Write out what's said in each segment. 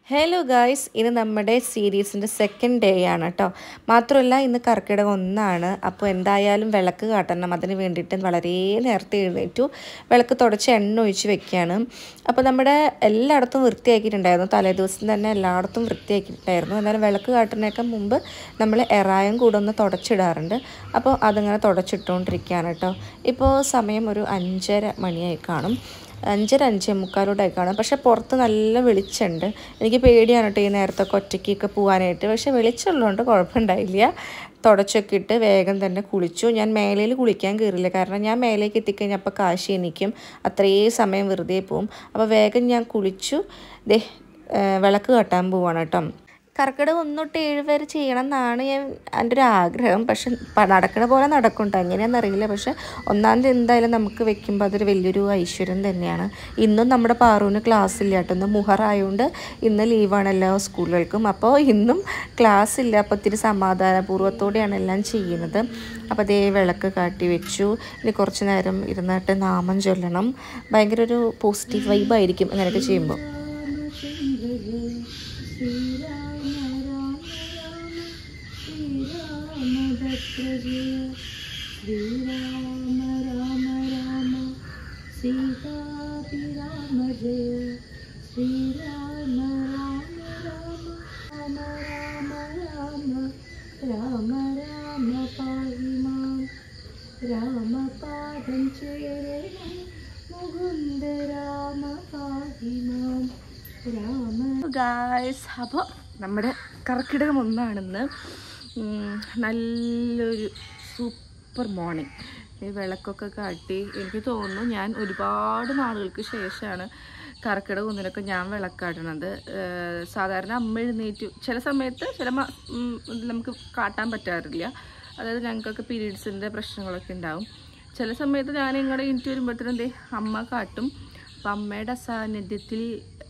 Hello guys, ഇത് നമ്മുടെ സീരീസിൻ്റെ second day ആണ് കേട്ടോ. മാത്രമല്ല ഇന്ന് കർക്കിടകം 1 അപ്പോൾ എന്തായാലും വിളക്ക് കാട്ടണം. അതിന് വേണ്ടിയിട്ട് വളരെ നേരത്തെ എഴുന്നേറ്റു വിളക്ക് തുടച്ച് എണ്ണ ഒഴിച്ച് വെക്കുകയാണ്. അപ്പോൾ നമ്മുടെ എല്ലായിടത്തും വൃത്തിയാക്കിയിട്ടുണ്ടായിരുന്നു, തലേദിവസം തന്നെ എല്ലായിടത്തും വൃത്തിയാക്കിയിട്ടുണ്ടായിരുന്നു. എന്നാലും വിളക്ക് കാട്ടുന്നതിനൊക്കെ മുമ്പ് നമ്മൾ എറായം കൂടെ ഒന്ന് തുടച്ചിടാറുണ്ട്. അപ്പോൾ അതിങ്ങനെ തുടച്ചിട്ടുകൊണ്ടിരിക്കുകയാണ് കേട്ടോ. ഇപ്പോൾ സമയം ഒരു 5:30 മണിയായി കാണും, 5:45 കാണും. പക്ഷേ പുറത്ത് നല്ല വെളിച്ചമുണ്ട്. എനിക്ക് പേടിയാണ് കേട്ടോ ഈ നേരത്തൊക്കെ ഒറ്റയ്ക്കൊക്കെ പോകാനായിട്ട്. പക്ഷേ വെളിച്ചമുള്ളതുകൊണ്ട് കുഴപ്പമുണ്ടായില്ല. തുടച്ചൊക്കെ ഇട്ട് വേഗം തന്നെ കുളിച്ചു. ഞാൻ മേലയിൽ കുളിക്കാൻ കയറില്ല, കാരണം ഞാൻ മേലേക്ക് എത്തിക്കഴിഞ്ഞാൽ അപ്പോൾ കാശി എനിക്കും അത്രയും സമയം വെറുതെ പോവും. അപ്പോൾ വേഗം ഞാൻ കുളിച്ചു വിളക്ക് കെട്ടാൻ പോവാണ് കേട്ടോ. കർക്കിടകം 1 തൊട്ട് 7 വരെ ചെയ്യണം എന്നാണ് എൻ്റെ ഒരു ആഗ്രഹം. പക്ഷെ നടക്കണ പോലെ നടക്കുന്നുണ്ട്, എങ്ങനെയാണെന്നറിയില്ല. പക്ഷെ 1-ാം തീയതി എന്തായാലും നമുക്ക് വെക്കുമ്പോൾ അതൊരു വലിയൊരു ഐശ്വര്യം തന്നെയാണ്. ഇന്നും നമ്മുടെ പാറുവിന് ക്ലാസ് ഇല്ല കേട്ടോ. ഇന്ന് മുഹറായതുകൊണ്ട് ഇന്ന് ലീവാണ് എല്ലാ സ്കൂളുകൾക്കും. അപ്പോൾ ഇന്നും ക്ലാസ് ഇല്ല. അപ്പോൾ ഒത്തിരി സമാധാനപൂർവ്വത്തോടെയാണ് എല്ലാം ചെയ്യുന്നത്. അപ്പോൾ അതേ വിളക്ക് കാട്ടി വെച്ചു. ഇനി കുറച്ച് നേരം ഇരുന്നിട്ട് നാമം ചൊല്ലണം. ഭയങ്കര ഒരു പോസിറ്റീവ് വൈബായിരിക്കും അങ്ങനെയൊക്കെ ചെയ്യുമ്പോൾ. ശ്രീരാമ രാമ രാമ സീതാഭിരാമ ജയ ശ്രീരാമ രാമ രാമ രാമ രാമ രാമ രാമ പാഹി മാം രാമപാദം ചേരണം മുകുന്ദ രാമ പാഹി മാം രാമ. ഗായ്സ്, അപ്പോൾ നമ്മുടെ കർക്കിടകം 1 നല്ലൊരു സൂപ്പർ മോർണിംഗ്. ഈ വിളക്കൊക്കെ കാട്ടി എനിക്ക് തോന്നുന്നു ഞാൻ ഒരുപാട് നാളുകൾക്ക് ശേഷമാണ് കർക്കിടകം 1 ഞാൻ വിളക്കാട്ടണത്. സാധാരണ അമ്മ എഴുന്നേറ്റു ചില സമയത്ത് നമുക്ക് കാട്ടാൻ പറ്റാറില്ല. അതായത് ഞങ്ങൾക്കൊക്കെ പീരീഡ്സിൻ്റെ പ്രശ്നങ്ങളൊക്കെ ഉണ്ടാവും. ചില സമയത്ത് ഞാൻ ഇങ്ങോട്ട് എനിക്ക് വരുമ്പോഴത്തേനും അമ്മ കാട്ടും. അപ്പം അമ്മയുടെ അസാന്നിധ്യത്തിൽ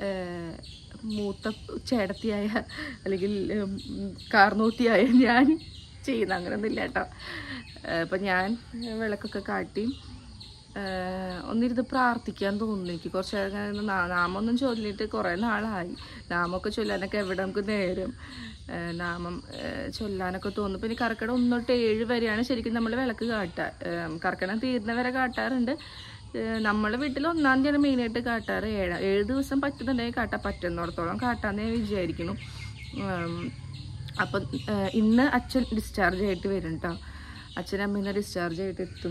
മൂത്ത ചേടത്തിയായ അല്ലെങ്കിൽ കാർന്നൂട്ടിയായ ഞാൻ ചെയ്യുന്ന അങ്ങനെയൊന്നുമില്ല കേട്ടോ. അപ്പം ഞാൻ വിളക്കൊക്കെ കാട്ടി ഒന്നിരുന്ന് പ്രാർത്ഥിക്കാൻ തോന്നുന്നു. എനിക്ക് കുറച്ച് നേരം നാമൊന്നും ചൊല്ലിയിട്ട് കുറേ നാളായി. നാമമൊക്കെ ചൊല്ലാനൊക്കെ എവിടെ നമുക്ക് നേരം നാമം ചൊല്ലാനൊക്കെ തോന്നും. പിന്നെ കർക്കിടകം 1 തൊട്ട് 7 വരെയാണ് ശരിക്കും നമ്മൾ വിളക്ക് കാട്ടുക. കർക്കിടകം തീരുന്ന വരെ കാട്ടാറുണ്ട്. നമ്മളെ വീട്ടിൽ 1-ാം തീയതിയാണ് മെയിനായിട്ട് കാട്ടാറ്. 7 ദിവസം പറ്റുന്നുണ്ടെങ്കിൽ കാട്ടാൻ പറ്റുന്നിടത്തോളം കാട്ടാന്ന് ഞാൻ വിചാരിക്കുന്നു. അപ്പം ഇന്ന് അച്ഛൻ ഡിസ്ചാർജ് ആയിട്ട് വരും കേട്ടോ. അച്ഛനും അമ്മേനെ ഡിസ്ചാർജ് ആയിട്ട് എത്തും.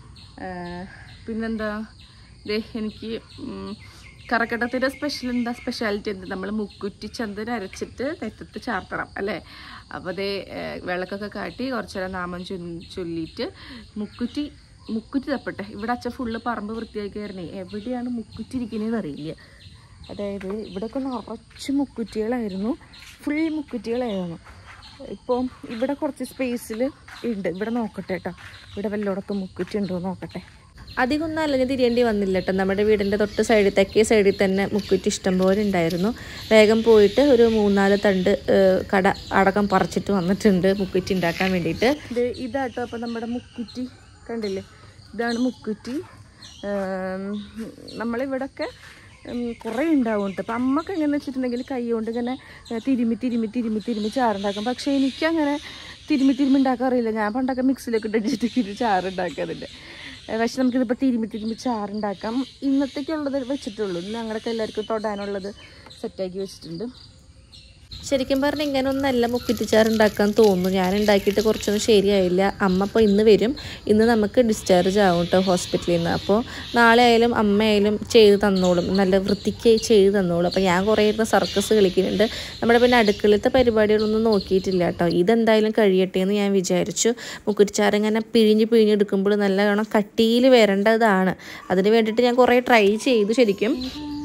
പിന്നെന്താ എനിക്ക് കർക്കിടകത്തിൻ്റെ സ്പെഷ്യാലിറ്റി എന്താ, നമ്മൾ മുക്കുറ്റി ചന്ദനം അരച്ചിട്ട് നെറ്റത്ത് ചാർത്തണം അല്ലേ. അപ്പോൾ വിളക്കൊക്കെ കാട്ടി കുറച്ച് നേരം നാമം ചൊല്ലിയിട്ട് മുക്കുറ്റി തപ്പട്ടെ. ഇവിടെ അച്ഛൻ ഫുള്ള് പറമ്പ് വൃത്തിയാക്കിയായിരുന്നേ, എവിടെയാണ് മുക്കുറ്റി ഇരിക്കുന്നതെന്ന് അറിയില്ല. അതായത് ഇവിടെയൊക്കെ നിറച്ച് മുക്കുറ്റികളായിരുന്നു, ഫുൾ മുക്കുറ്റികളായിരുന്നു. ഇപ്പോൾ ഇവിടെ കുറച്ച് സ്പേസിൽ ഉണ്ട്. ഇവിടെ നോക്കട്ടെ കേട്ടോ, ഇവിടെ വല്ലോടൊക്കെ മുക്കുറ്റി ഉണ്ടോ നോക്കട്ടെ. അധികമൊന്നും അലഞ്ഞ് തിരിയേണ്ടി വന്നില്ല കേട്ടോ. നമ്മുടെ വീടിൻ്റെ തൊട്ട് സൈഡിൽ തെക്കേ സൈഡിൽ തന്നെ മുക്കുറ്റി ഇഷ്ടംപോലെ ഉണ്ടായിരുന്നു. വേഗം പോയിട്ട് ഒരു 3-4 തണ്ട് കട അടക്കം പറിച്ചിട്ട് വന്നിട്ടുണ്ട് മുക്കുറ്റി ഉണ്ടാക്കാൻ വേണ്ടിയിട്ട്. ഇതാട്ടോ അപ്പോൾ നമ്മുടെ മുക്കുറ്റി കണ്ടില്ലേ, ഇതാണ് മുക്കുറ്റി. നമ്മളിവിടെയൊക്കെ കുറേ ഉണ്ടാവും കേട്ടോ. അപ്പം അമ്മക്ക് എങ്ങനെയാണെന്ന് വെച്ചിട്ടുണ്ടെങ്കിൽ കൈ കൊണ്ട് ഇങ്ങനെ തിരുമ്മി ചാറുണ്ടാക്കും. പക്ഷേ എനിക്കങ്ങനെ തിരുമ്മി ഉണ്ടാക്കാറില്ല. ഞാൻ പണ്ടൊക്കെ മിക്സിയിലൊക്കെ ഇട്ടിട്ട് ചാറുണ്ടാക്കാറുണ്ട്. പക്ഷെ നമുക്കിതിപ്പോൾ തിരുമ്മി ചാറുണ്ടാക്കാം. ഇന്നത്തേക്കുള്ളത് വെച്ചിട്ടുള്ളൂ. ഞങ്ങൾക്ക് എല്ലാവർക്കും തൊടാനുള്ളത് സെറ്റാക്കി വെച്ചിട്ടുണ്ട്. ശരിക്കും പറഞ്ഞാൽ ഇങ്ങനെയൊന്നല്ല മുക്കുറ്റിച്ചാറുണ്ടാക്കാൻ തോന്നുന്നു. ഞാൻ ഉണ്ടാക്കിയിട്ട് കുറച്ചൊന്നും ശരിയായില്ല. അമ്മ അപ്പോൾ ഇന്ന് വരും. ഇന്ന് നമുക്ക് ഡിസ്ചാർജ് ആവും കേട്ടോ ഹോസ്പിറ്റലിൽ നിന്ന്. അപ്പോൾ നാളെ ആയാലും അമ്മയായാലും ചെയ്ത് തന്നോളും, നല്ല വൃത്തിക്ക് ചെയ്ത് തന്നോളും. അപ്പോൾ ഞാൻ കുറേ ഇരുന്ന് സർക്കസ് കളിക്കുന്നുണ്ട്. നമ്മുടെ പിന്നെ അടുക്കളത്തെ പരിപാടികളൊന്നും നോക്കിയിട്ടില്ല കേട്ടോ. ഇതെന്തായാലും കഴിയട്ടെ എന്ന് ഞാൻ വിചാരിച്ചു. മുക്കുറ്റിച്ചാറ് ഇങ്ങനെ പിഴിഞ്ഞെടുക്കുമ്പോൾ നല്ലവണ്ണം കട്ടിയിൽ വരേണ്ടതാണ്. അതിന് വേണ്ടിയിട്ട് ഞാൻ കുറേ ട്രൈ ചെയ്തു ശരിക്കും.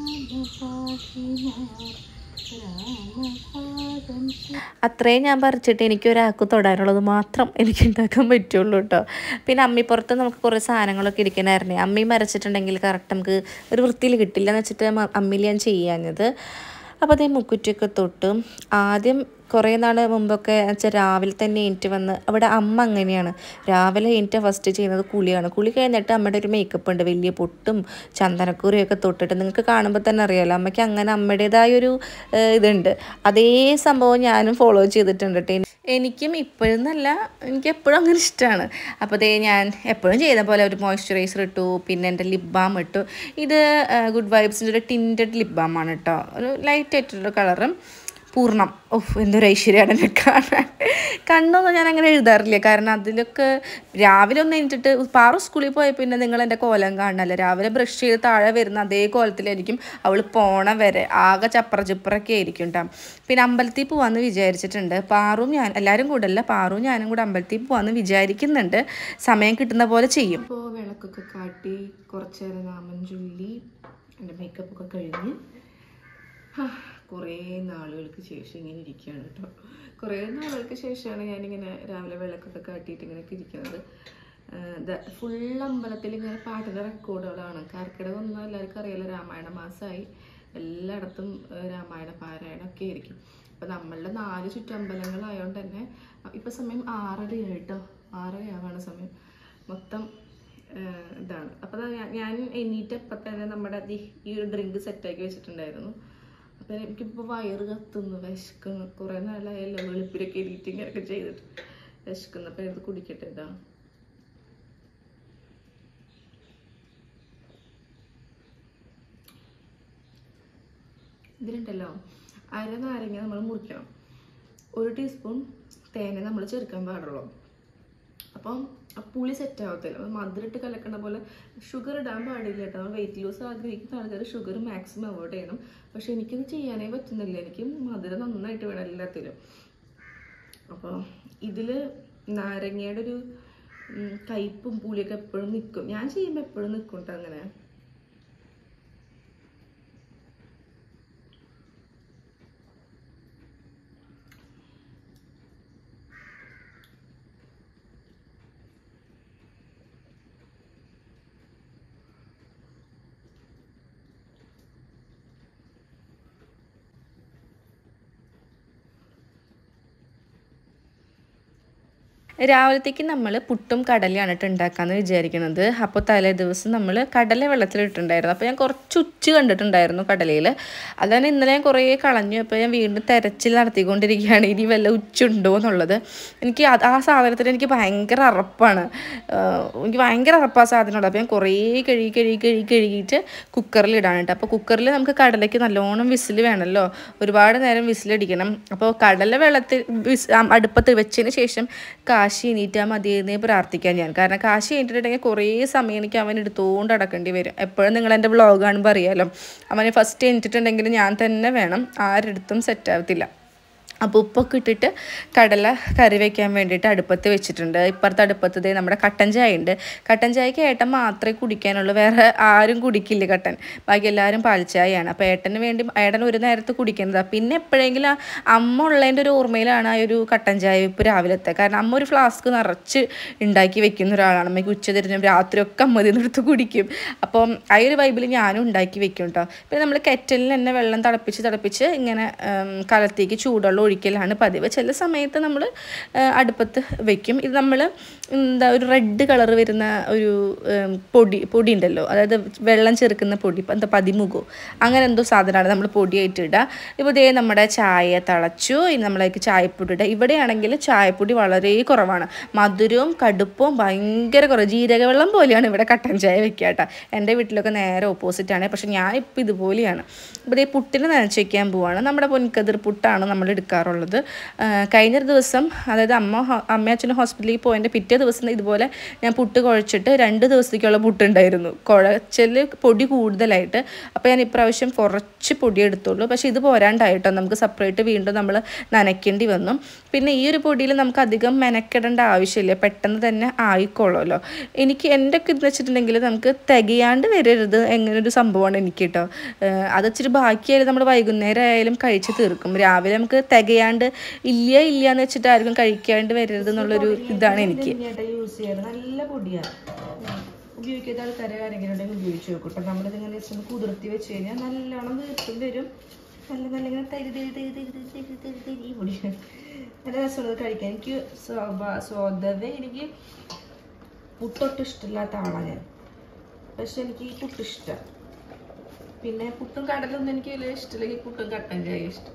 അത്രയും ഞാൻ പറിച്ചിട്ട് എനിക്ക് ഒരാൾക്ക് തൊടാനുള്ളത് മാത്രം എനിക്ക് ഉണ്ടാക്കാൻ പറ്റുള്ളൂ കേട്ടോ. പിന്നെ അമ്മിപ്പുറത്ത് നമുക്ക് കുറേ സാധനങ്ങളൊക്കെ ഇരിക്കണമായിരുന്നേ. അമ്മിയും അരച്ചിട്ടുണ്ടെങ്കിൽ കറക്റ്റ് നമുക്ക് ഒരു വൃത്തിയിൽ കിട്ടില്ല എന്ന് വെച്ചിട്ട് അമ്മിയിൽ ഞാൻ ചെയ്യാഞ്ഞത്. അപ്പോൾ മുക്കുറ്റിയൊക്കെ തൊട്ട് ആദ്യം കുറേ നാൾ മുമ്പൊക്കെ വെച്ചാൽ രാവിലെ തന്നെ എണീറ്റ് വന്ന് അവിടെ അമ്മ അങ്ങനെയാണ്, രാവിലെ എണീറ്റ് ഫസ്റ്റ് ചെയ്യുന്നത് കുളിയാണ്. കുളി കഴിഞ്ഞിട്ട് അമ്മയുടെ ഒരു മേക്കപ്പ് ഉണ്ട്, വലിയ പൊട്ടും ചന്ദനക്കൂരയൊക്കെ തൊട്ടിട്ട്. നിങ്ങൾക്ക് കാണുമ്പോൾ തന്നെ അറിയാമല്ലോ, അമ്മയ്ക്ക് അങ്ങനെ അമ്മയുടേതായൊരു ഇതുണ്ട്. അതേ സംഭവം ഞാനും ഫോളോ ചെയ്തിട്ടുണ്ട് കേട്ടോ. എനിക്കും ഇപ്പോഴെന്നല്ല, എനിക്ക് എപ്പോഴും അങ്ങനെ ഇഷ്ടമാണ്. അപ്പോൾ അതേ ഞാൻ എപ്പോഴും ചെയ്ത പോലെ ഒരു മോയ്സ്ചറൈസർ ഇട്ടു, പിന്നെ എൻ്റെ ലിപ് ബാം ഇട്ടു. ഇത് ഗുഡ് വൈബ്സിൻ്റെ ഒരു ടിൻറ്റഡ് ലിപ് ബാമാണ് കേട്ടോ, ഒരു ലൈറ്റ് ആയിട്ടുള്ള കളറും പൂർണ്ണം. ഓഹ്, എന്തൊരു ഐശ്വര്യമാണ് എന്നെ കാണാൻ. കണ്ണൊന്നും ഞാൻ അങ്ങനെ എഴുതാറില്ല, കാരണം അതിലൊക്കെ രാവിലെ ഒന്ന് എണീറ്റിട്ട് പാറു സ്കൂളിൽ പോയ പിന്നെ നിങ്ങൾ എൻ്റെ കോലം കാണണമല്ലോ. രാവിലെ ബ്രഷ് ചെയ്ത് താഴെ വരുന്ന അതേ കോലത്തിലായിരിക്കും അവൾ പോണ വരെ, ആകെ ചപ്രചുപ്രൊക്കെ ആയിരിക്കും കേട്ടോ. പിന്നെ അമ്പലത്തിൽ പോകാമെന്ന് വിചാരിച്ചിട്ടുണ്ട്. പാറും ഞാൻ എല്ലാവരും കൂടെ അല്ല, പാറും ഞാനും കൂടെ അമ്പലത്തിൽ പോകാമെന്ന് വിചാരിക്കുന്നുണ്ട്. സമയം കിട്ടുന്ന പോലെ ചെയ്യും. ഇപ്പോൾ വിളക്കൊക്കെ കാട്ടി കുറച്ച് നേരം നാമം ചൊല്ലി എൻ്റെ മേക്കപ്പൊക്കെ കഴിഞ്ഞ് കുറേ നാളുകൾക്ക് ശേഷം ഇങ്ങനെ ഇരിക്കുകയാണ് കേട്ടോ. കുറേ നാളുകൾക്ക് ശേഷമാണ് ഞാനിങ്ങനെ രാവിലെ വിളക്കൊക്കെ കാട്ടിയിട്ട് ഇങ്ങനെയൊക്കെ ഇരിക്കുന്നത്. ഫുൾ അമ്പലത്തിൽ ഇങ്ങനെ പാട്ടിൻ്റെ റെക്കോർഡുകളാണ്. കർക്കിടക ഒന്നും എല്ലാവർക്കും അറിയാലോ, രാമായണ മാസമായി, എല്ലായിടത്തും രാമായണ പാരായണമൊക്കെ ആയിരിക്കും. അപ്പോൾ നമ്മളുടെ 4 ചുറ്റമ്പലങ്ങളായതുകൊണ്ട് തന്നെ ഇപ്പോൾ സമയം 6:30 കേട്ടോ, 6:30 സമയം മൊത്തം ഇതാണ്. അപ്പോൾ ഞാൻ എണീറ്റപ്പം തന്നെ നമ്മുടെ ഈ ഒരു ഡ്രിങ്ക് സെറ്റാക്കി വെച്ചിട്ടുണ്ടായിരുന്നു. അപ്പം എനിക്കിപ്പോൾ വയറ് കത്തുന്നു, വിശക്കുന്നു. കുറേ നാളായല്ലോ വെളുപ്പിലൊക്കെ എഡിറ്റിങ്ങൊക്കെ ചെയ്തിട്ട് വിശക്കുന്നു. അപ്പം ഇത് കുടിക്കട്ടെ കേട്ടോ. ഇതിലുണ്ടല്ലോ അര നാരങ്ങ നമ്മൾ മുറിക്കണം, 1 ടീസ്പൂൺ തേന നമ്മൾ ചേർക്കാൻ പാടുള്ളൂ. അപ്പം പുളി സെറ്റ് ആവത്തില്ല. മധുരമിട്ട് കലക്കണ പോലെ ഷുഗർ ഇടാൻ പാടില്ല കേട്ടോ. വെയിറ്റ് ലൂസ് ആഗ്രഹിക്കുന്ന ആൾക്കാർ ഷുഗർ മാക്സിമം അവോയ്ഡ് ചെയ്യണം. പക്ഷെ എനിക്കത് ചെയ്യാനേ പറ്റുന്നില്ല, എനിക്ക് മധുരം നന്നായിട്ട് വേണം എല്ലാത്തിലും. അപ്പോൾ ഇതിൽ നാരങ്ങയുടെ ഒരു കയ്പും പുളിയൊക്കെ എപ്പോഴും നിൽക്കും. ഞാൻ ചെയ്യുമ്പോൾ എപ്പോഴും നിൽക്കും കേട്ടോ അങ്ങനെ. രാവിലത്തേക്ക് നമ്മൾ പുട്ടും കടലയാണ് ഉണ്ടാക്കാമെന്ന് വിചാരിക്കുന്നത്. അപ്പോൾ തലേ ദിവസം നമ്മൾ കടല വെള്ളത്തിലിട്ടുണ്ടായിരുന്നു. അപ്പോൾ ഞാൻ കുറച്ച് ഉച്ച് കണ്ടിട്ടുണ്ടായിരുന്നു കടലയിൽ. അതാണ് ഇന്നലെ ഞാൻ കുറേ കളഞ്ഞു. അപ്പോൾ ഞാൻ വീണ്ടും തെരച്ചിൽ നടത്തിക്കൊണ്ടിരിക്കുകയാണ്, ഇനി വല്ല ഉച്ചുണ്ടോ എന്നുള്ളത്. എനിക്ക് ആ സാധനത്തിന് എനിക്ക് ഭയങ്കര അറപ്പാണ്, എനിക്ക് ഭയങ്കര അറപ്പ് ആ സാധനമുണ്ട്. അപ്പോൾ ഞാൻ കുറേ കഴുകിയിട്ട് കുക്കറിലിടാണ് കേട്ടോ. അപ്പോൾ കുക്കറിൽ നമുക്ക് കടലയ്ക്ക് നല്ലോണം വിസിൽ വേണമല്ലോ, ഒരുപാട് നേരം വിസിലടിക്കണം. അപ്പോൾ കടല വെള്ളത്തിൽ അടുപ്പത്ത് വെച്ചതിന് ശേഷം കാശി എണീറ്റാൽ മതിയെന്നേ പ്രാർത്ഥിക്കാൻ ഞാൻ. കാരണം കാശി എണീറ്റിട്ടുണ്ടെങ്കിൽ കുറേ സമയം എനിക്ക് അവൻ എടുത്തുകൊണ്ട് നടക്കേണ്ടി വരും. എപ്പോഴും നിങ്ങൾ എൻ്റെ വ്ളോഗ് കാണുമ്പോൾ അറിയാമല്ലോ, അവന് ഫസ്റ്റ് എണീറ്റിട്ടുണ്ടെങ്കിൽ ഞാൻ തന്നെ വേണം, ആരെടുത്തും സെറ്റാകത്തില്ല. അപ്പോൾ ഉപ്പൊക്കെ ഇട്ടിട്ട് കടല കറി വയ്ക്കാൻ വേണ്ടിയിട്ട് അടുപ്പത്ത് വെച്ചിട്ടുണ്ട്. ഇപ്പുറത്തെ അടുപ്പത്ത് ദേ നമ്മുടെ കട്ടൻ ചായ ഉണ്ട്. കട്ടൻ ചായക്ക് ഏട്ടൻ മാത്രമേ കുടിക്കാനുള്ളൂ, വേറെ ആരും കുടിക്കില്ല കട്ടൻ, ബാക്കി എല്ലാവരും പാൽച്ചായയാണ്. അപ്പോൾ ഏട്ടന് വേണ്ടി ഏട്ടൻ ഒരു നേരത്ത് കുടിക്കുന്നതാണ്. പിന്നെ എപ്പോഴെങ്കിലും അമ്മ ഉള്ളതിൻ്റെ ഒരു ഓർമ്മയിലാണ് ആ ഒരു കട്ടൻ ചായ ഇപ്പോൾ രാവിലത്തെ. കാരണം അമ്മ ഒരു ഫ്ലാസ്ക് നിറച്ച് ഉണ്ടാക്കി വെക്കുന്ന ഒരാളാണ്. അമ്മയ്ക്ക് ഉച്ച തിരിഞ്ഞും രാത്രിയൊക്കെ അമ്മ ഇതിനെടുത്ത് കുടിക്കും. അപ്പം ആ ഒരു വൈബിൽ ഞാനും ഉണ്ടാക്കി വെക്കും കേട്ടോ. പിന്നെ നമ്മൾ കെറ്റലിൽ തന്നെ വെള്ളം തിളപ്പിച്ച് ഇങ്ങനെ കലത്തേക്ക് ചൂടുവെള്ളം ഒഴിക്കലാണ് പതിവ്. ചില സമയത്ത് നമ്മൾ അടുപ്പത്ത് വെക്കും. ഇത് നമ്മൾ ഒരു റെഡ് കളർ വരുന്ന ഒരു പൊടി ഉണ്ടല്ലോ, അതായത് വെള്ളം ചേർക്കുന്ന പൊടി, എന്താ പതിമുഖോ അങ്ങനെ എന്തോ സാധനമാണ് നമ്മൾ പൊടിയായിട്ട് ഇടുക. ഇപ്പോൾ ഇതേ നമ്മുടെ ചായ തിളച്ചു, ഇനി നമ്മളേക്ക് ചായപ്പൊടി ഇടുക. ഇവിടെയാണെങ്കിൽ ചായപ്പൊടി വളരെ കുറവാണ്, മധുരവും കടുപ്പവും ഭയങ്കര കുറവ്, ജീരകവെള്ളം പോലെയാണ് ഇവിടെ കട്ടൻ ചായ വെക്കുക കേട്ടോ. എൻ്റെ വീട്ടിലൊക്കെ നേരെ ഓപ്പോസിറ്റാണ്, പക്ഷെ ഞാനിപ്പോൾ ഇതുപോലെയാണ്. അപ്പോൾ ഇതേ പുട്ടിന് നനച്ച് വയ്ക്കാൻ പോവാണ്. നമ്മുടെ പൊൻകതിർ പുട്ടാണ് നമ്മൾ എടുക്കാറുള്ളത്. കഴിഞ്ഞ ദിവസം, അതായത് അമ്മയും അച്ഛനും ഹോസ്പിറ്റലിൽ പോയതിൻ്റെ പിറ്റേ ദിവസം ഇതുപോലെ ഞാൻ പുട്ട് കുഴച്ചിട്ട് 2 ദിവസത്തേക്കുള്ള പുട്ടുണ്ടായിരുന്നു. കുഴച്ചൽ പൊടി കൂടുതലായിട്ട്, അപ്പോൾ ഞാൻ ഇപ്രാവശ്യം കുറച്ച് പൊടി എടുത്തുള്ളൂ. പക്ഷേ ഇത് പോരാണ്ടായിട്ടോ, നമുക്ക് സെപ്പറേറ്റ് വീണ്ടും നമ്മൾ നനയ്ക്കേണ്ടി വന്നു. പിന്നെ ഈ ഒരു പൊടിയിൽ നമുക്ക് അധികം മെനക്കെടേണ്ട ആവശ്യമില്ല, പെട്ടെന്ന് തന്നെ ആയിക്കോളുമല്ലോ. എൻ്റെ ഒക്കെ ഇത് വെച്ചിട്ടുണ്ടെങ്കിൽ നമുക്ക് തികയാണ്ട് വരരുത് എങ്ങനൊരു സംഭവമാണ് എനിക്ക് കേട്ടോ. അത് ഇച്ചിരി ബാക്കിയായാലും നമ്മൾ വൈകുന്നേരം ആയാലും കഴിച്ച് തീർക്കും. രാവിലെ നമുക്ക് തികയാണ്ട് ഇല്ല എന്ന് വെച്ചിട്ട് ആർക്കും കഴിക്കാണ്ട് വരരുത് എന്നുള്ളൊരു ഇതാണ് എനിക്ക്. യൂസ് ചെയ്യാറ് നല്ല പൊടിയാണ്, ഉപയോഗിക്കാത്ത ആൾക്കാരെ ആരെങ്കിലും ഉണ്ടെങ്കിൽ ഉപയോഗിച്ച് നോക്കും കേട്ടോ. നമ്മളിതിങ്ങനെ കുതിർത്തി വെച്ച് കഴിഞ്ഞാൽ നല്ലോണം വീർത്തും വരും, നല്ല നല്ല ഇങ്ങനെ തരി തരി തരി തരി തരി തരി തരി തരി പൊടി നല്ല രസമുള്ളത് കഴിക്കാൻ. എനിക്ക് സ്വതവേ എനിക്ക് പുട്ടൊട്ടും ഇഷ്ടമില്ലാത്ത ആളാണ് ഞാൻ. പക്ഷെ എനിക്ക് ഈ പുട്ട് ഇഷ്ടമാണ്. പിന്നെ പുട്ടും കടലൊന്നും എനിക്ക് വലിയ ഇഷ്ടമില്ല. ഈ പുട്ടും കട്ടൻ ചായ ഇഷ്ടം.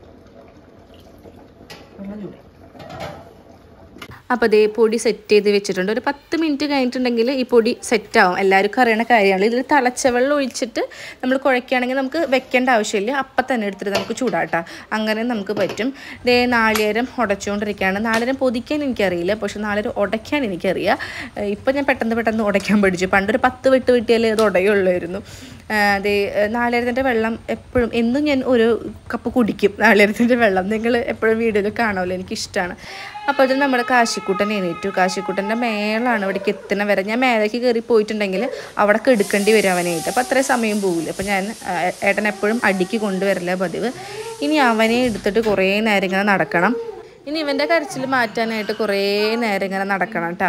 വെള്ളം ചൂട്. അപ്പോൾ അതേ പൊടി സെറ്റ് ചെയ്ത് വെച്ചിട്ടുണ്ട്. ഒരു 10 മിനിറ്റ് കഴിഞ്ഞിട്ടുണ്ടെങ്കിൽ ഈ പൊടി സെറ്റാവും. എല്ലാവർക്കും അറിയണ കാര്യമാണ്. ഇതിൽ തിളച്ച വെള്ളം ഒഴിച്ചിട്ട് നമ്മൾ കുഴക്കുകയാണെങ്കിൽ നമുക്ക് വെക്കേണ്ട ആവശ്യമില്ല. അപ്പം തന്നെ എടുത്തിട്ട് നമുക്ക് ചൂടാട്ടാം. അങ്ങനെ നമുക്ക് പറ്റും. ഇതേ നാളികേരം ഉടച്ചുകൊണ്ടിരിക്കുകയാണ്. നാളികേരം പൊതിക്കാൻ എനിക്കറിയില്ല, പക്ഷെ നാളികേരം ഉടയ്ക്കാൻ എനിക്കറിയാം. ഇപ്പം ഞാൻ പെട്ടെന്ന് ഉടയ്ക്കാൻ പഠിച്ചു. പണ്ടൊരു 10 വെട്ട് വെട്ടിയാലേ അത് ഉടയുള്ളായിരുന്നു. അതേ നാളികേരത്തിൻ്റെ വെള്ളം എപ്പോഴും എന്നും ഞാൻ ഒരു കപ്പ് കുടിക്കും. നാളികേരത്തിൻ്റെ വെള്ളം നിങ്ങൾ എപ്പോഴും വീഡിയോയിൽ കാണുമല്ലോ, എനിക്കിഷ്ടമാണ്. അപ്പോൾ അതിന് നമ്മുടെ കാശിക്കൂട്ടൻ എണീറ്റു. കാശിക്കൂട്ടൻ്റെ മേളാണ് ഇവിടേക്ക് എത്തുന്ന വരെ. ഞാൻ മേലേക്ക് കയറി പോയിട്ടുണ്ടെങ്കിൽ അവിടെ എടുക്കേണ്ടി വരും അവനായിട്ട്. അപ്പോൾ അത്രയും സമയം പോകില്ല. അപ്പോൾ ഞാൻ ഏട്ടൻ എപ്പോഴും അടിക്ക് കൊണ്ടുവരില്ല പതിവ്. ഇനി അവനെ എടുത്തിട്ട് കുറേ നേരം ഇങ്ങനെ നടക്കണം. ഇനി ഇവൻ്റെ കരച്ചിൽ മാറ്റാനായിട്ട് കുറേ നേരം ഇങ്ങനെ നടക്കണം കേട്ടോ.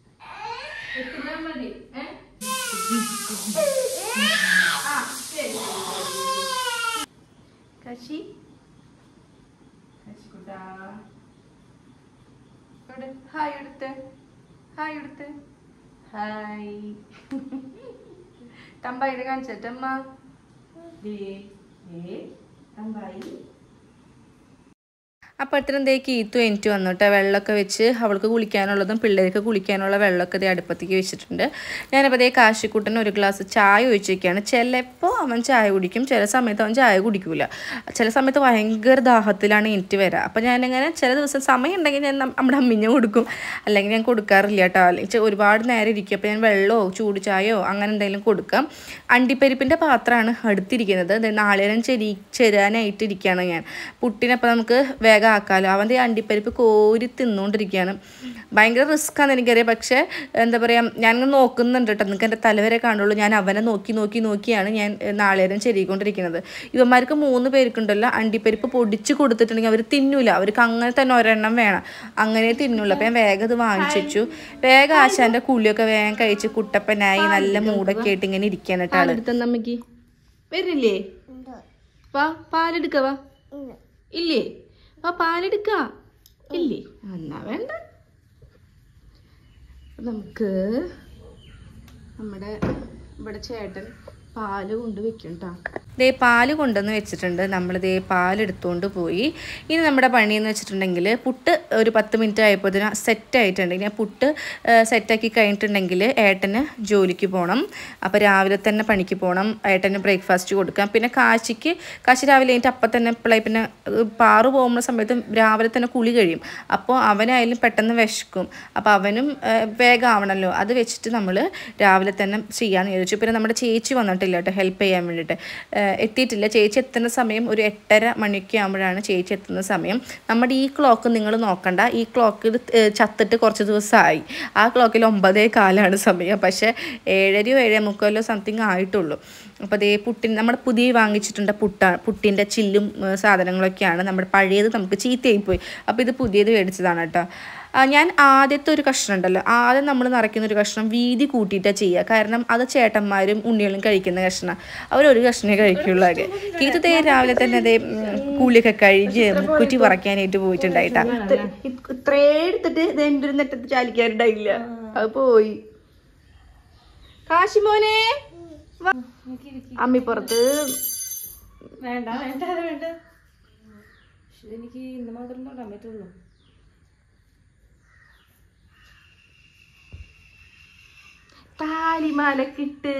കാശി കാശിക്കുട്ടാ ഹായ് എടുത്ത് ഹായ് എടുത്ത് ഹായ് തമ്പായിടെ കാണിച്ചമ്മ തമ്പായി. അപ്പോഴത്തേനും കീത്തു എനിക്ക് വന്നു കേട്ടോ. വെള്ളമൊക്കെ വെച്ച് അവൾക്ക് കുളിക്കാനുള്ളതും പിള്ളേർക്ക് കുളിക്കാനുള്ള വെള്ളമൊക്കെ ഇതേ അടുപ്പത്തേക്ക് വെച്ചിട്ടുണ്ട്. ഞാനപ്പോൾ അതേ കാശിക്കൂട്ടന് ഒരു ഗ്ലാസ് ചായ ഒഴിച്ച് വയ്ക്കുകയാണ്. ചിലപ്പോൾ അവൻ ചായ കുടിക്കും, ചില സമയത്ത് അവൻ ചായ കുടിക്കില്ല. ചില സമയത്ത് ഭയങ്കര ദാഹത്തിലാണ് എനിക്ക് വരിക. അപ്പോൾ ഞാനിങ്ങനെ ചില ദിവസം സമയം ഉണ്ടെങ്കിൽ ഞാൻ നമ്മുടെ അമ്മിഞ്ഞ കൊടുക്കും, അല്ലെങ്കിൽ ഞാൻ കൊടുക്കാറില്ല കേട്ടോ. അല്ലെങ്കിൽ ഒരുപാട് നേരം ഇരിക്കും. അപ്പോൾ ഞാൻ വെള്ളമോ ചൂട് ചായയോ അങ്ങനെ എന്തെങ്കിലും കൊടുക്കാം. അണ്ടിപ്പരിപ്പിൻ്റെ പാത്രമാണ് അടുത്തിരിക്കുന്നത്. നാളികേരം ചെരാനായിട്ട് ഇരിക്കുകയാണ് ഞാൻ. പുട്ടിനപ്പോൾ നമുക്ക് വേഗം ആക്കാലോ. അവൻ്റെ അണ്ടിപ്പരിപ്പ് കോരി തിന്നുകൊണ്ടിരിക്കുകയാണ്. ഭയങ്കര റിസ്ക്കാന്ന് എനിക്കറിയാം. പക്ഷേ എന്താ പറയുക, ഞാനിങ്ങനെ നോക്കുന്നുണ്ട് കേട്ടോ. നിങ്ങൾക്ക് എൻ്റെ തലവരെ കാണുള്ളൂ. ഞാൻ അവനെ നോക്കിയാണ് ഞാൻ നാളികേരം ചെരിക്കൊണ്ടിരിക്കുന്നത്. ഇവന്മാർക്ക് 3 പേർക്കുണ്ടല്ലോ അണ്ടിപ്പരിപ്പ് പൊടിച്ച് കൊടുത്തിട്ടുണ്ടെങ്കിൽ അവർ തിന്നൂല. അവർക്ക് അങ്ങനെ തന്നെ ഒരെണ്ണം വേണം, അങ്ങനെ തിന്നൂല. അപ്പം ഞാൻ വേഗം അത് വാങ്ങിച്ചു വെച്ചു. വേഗം ആശാൻ്റെ കുളിയൊക്കെ വേഗം കഴിച്ച് കുട്ടപ്പനായി നല്ല മൂടൊക്കെ ആയിട്ട് ഇങ്ങനെ ഇരിക്കുകയാണ് കേട്ടോ. ആളെടുത്ത അമ്മയ്ക്ക് വരില്ലേ? വാ പാലെടുക്കവാ. ഇല്ലേ? ആ പാലെടുക്ക ഇല്ലേ? എന്നാ വേണ്ട. നമുക്ക് നമ്മുടെ ഇവിടെ ചേട്ടൻ പാല് കൊണ്ട് വെക്കും കേട്ടോ. ദേ പാല് കൊണ്ടുവന്ന് വെച്ചിട്ടുണ്ട്. നമ്മളിതേ പാലെടുത്തുകൊണ്ട് പോയി. ഇനി നമ്മുടെ പണിയെന്ന് വെച്ചിട്ടുണ്ടെങ്കിൽ പുട്ട് ഒരു 10 മിനിറ്റ് ആയപ്പോൾ ഇതിന് സെറ്റായിട്ടുണ്ട്. ഇനി പുട്ട് സെറ്റാക്കി കഴിഞ്ഞിട്ടുണ്ടെങ്കിൽ ഏട്ടന് ജോലിക്ക് പോകണം. അപ്പോൾ രാവിലെ തന്നെ പണിക്ക് പോകണം. ഏട്ടന് ബ്രേക്ക്ഫാസ്റ്റ് കൊടുക്കാം. പിന്നെ കാശി രാവിലെ കഴിഞ്ഞിട്ട് അപ്പം തന്നെ പിന്നെ പാറു പോകുന്ന സമയത്ത് രാവിലെ തന്നെ കുളി കഴിയും. അപ്പോൾ അവനായാലും പെട്ടെന്ന് വിശക്കും. അപ്പോൾ അവനും വേഗം ആവണമല്ലോ. അത് വെച്ചിട്ട് നമ്മൾ രാവിലെ തന്നെ ചെയ്യാമെന്ന് വിചാരിച്ചു. പിന്നെ നമ്മുടെ ചേച്ചി വന്നിട്ടില്ല കേട്ടോ ഹെൽപ്പ് ചെയ്യാൻ വേണ്ടിയിട്ട്. എത്തിയിട്ടില്ല. ചേച്ചി എത്തുന്ന സമയം ഒരു 8:30 മണിയൊക്കെ ആകുമ്പോഴാണ് ചേച്ചി എത്തുന്ന സമയം. നമ്മുടെ ഈ ക്ലോക്ക് നിങ്ങൾ നോക്കണ്ട. ഈ ക്ലോക്കിൽ ചത്തിട്ട് കുറച്ച് ദിവസമായി. ആ ക്ലോക്കിൽ 9:15 സമയം. പക്ഷേ 7:30 7:45 സംതിങ് ആയിട്ടുള്ളൂ. അപ്പോൾ അതേ നമ്മുടെ പുതിയ വാങ്ങിച്ചിട്ടുണ്ട് പുട്ടിൻ്റെ ചില്ലും സാധനങ്ങളൊക്കെയാണ്. നമ്മുടെ പഴയത് നമുക്ക് ചീത്തയായിപ്പോയി. അപ്പോൾ ഇത് പുതിയത് മേടിച്ചതാണ് കേട്ടോ. ഞാൻ ആദ്യത്തെ ഒരു കഷ്ണം ഉണ്ടല്ലോ, ആദ്യം നമ്മൾ നിറയ്ക്കുന്ന ഒരു കഷ്ണം വീതി കൂട്ടിയിട്ടാണ് ചെയ്യുക. കാരണം അത് ചേട്ടന്മാരും ഉണ്ണികളും കഴിക്കുന്ന കഷ്ണം. അവരൊരു കഷ്ണമേ കഴിക്കുള്ളൂ. ആകെ കീത്തേ രാവിലെ തന്നെ അതേ കൂലിയൊക്കെ കഴിഞ്ഞ് മുക്കുറ്റി പറിക്കാനായിട്ട് പോയിട്ടുണ്ടായിട്ടാ. ഇത്രേ എടുത്തിട്ട് എൻ്റെ ഒരു നെറ്റത്ത് ചാലിക്കാറുണ്ടായില്ല. അത് പോയി. കാശിമോനെ അമ്മിപ്പുറത്ത് വേണ്ട വേണ്ട വേണ്ട. എനിക്ക് ഇന്ന് മാത്രം തൊടാൻ പറ്റുള്ളൂ. താലിമാലക്കിട്ട്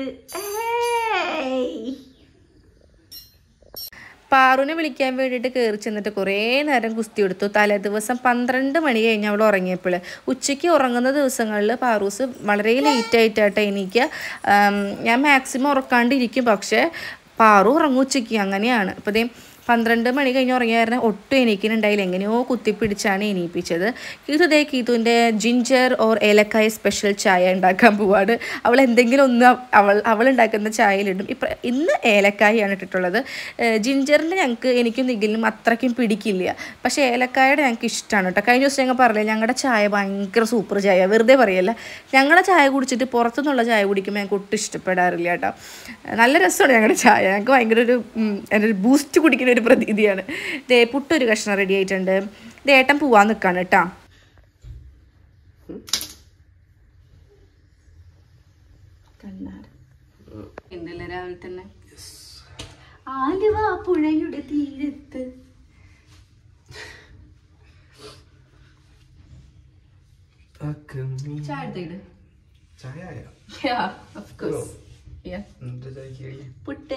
പാറുവിനെ വിളിക്കാൻ വേണ്ടിയിട്ട് കയറി ചെന്നിട്ട് കുറേ നേരം കുസ്തി എടുത്തു. തലേ ദിവസം 12 മണി കഴിഞ്ഞ് അവൾ ഉറങ്ങിയപ്പോൾ. ഉച്ചയ്ക്ക് ഉറങ്ങുന്ന ദിവസങ്ങളിൽ പാറൂസ് വളരെ ലേറ്റായിട്ടാട്ടെ എനിക്ക് ഞാൻ മാക്സിമം ഉറക്കാണ്ടിരിക്കും. പക്ഷേ പാറു ഉറങ്ങും ഉച്ചയ്ക്ക്. അങ്ങനെയാണ്. അപ്പോൾ ഇതേ 12 മണി കഴിഞ്ഞ് ഉറങ്ങിയായിരുന്നു. ഒട്ടും എണീക്കുന്നുണ്ടായില്ല. എങ്ങനെയോ കുത്തിപ്പിടിച്ചാണ് എണീപ്പിച്ചത്. കീതുവിൻ്റെ ജിഞ്ചർ ഓർ ഏലക്കായ സ്പെഷ്യൽ ചായ ഉണ്ടാക്കാൻ പോവാണ്. അവൾ എന്തെങ്കിലും ഒന്ന് അവൾ ഉണ്ടാക്കുന്ന ചായയിലിടും. ഇന്ന് ഏലക്കായാണ് ഇട്ടിട്ടുള്ളത്. ജിഞ്ചറിൻ്റെ എനിക്കും നിഖിലിനും അത്രയ്ക്കും പിടിക്കില്ല. പക്ഷേ ഏലക്കായുടെ ഞങ്ങൾക്ക് ഇഷ്ടമാണ് കേട്ടോ. കഴിഞ്ഞ ദിവസം ഞങ്ങൾ പറയില്ല ഞങ്ങളുടെ ചായ ഭയങ്കര സൂപ്പർ ചായ. വെറുതെ പറയല്ല, ഞങ്ങളുടെ ചായ കുടിച്ചിട്ട് പുറത്തുനിന്നുള്ള ചായ കുടിക്കുമ്പോൾ ഞങ്ങൾക്ക് ഒട്ടും ഇഷ്ടപ്പെടാറില്ല കേട്ടോ. നല്ല രസമാണ് ഞങ്ങളുടെ ചായ. ഞങ്ങൾക്ക് ഭയങ്കര ഒരു ബൂസ്റ്റ് കുടിക്കുന്ന ഒരു പ്രതീതിയാണ്. ദേ പുട്ടൊരു കഷ്ണം റെഡി ആയിട്ടുണ്ട്. ഇത് ഏട്ടൻ പോവാൻ നിൽക്കാണ് കേട്ടോ. എന്തല്ലേ രാവിലെ തന്നെ ആലുവ പുഴയുടെ തീരത്ത് പുട്ട്.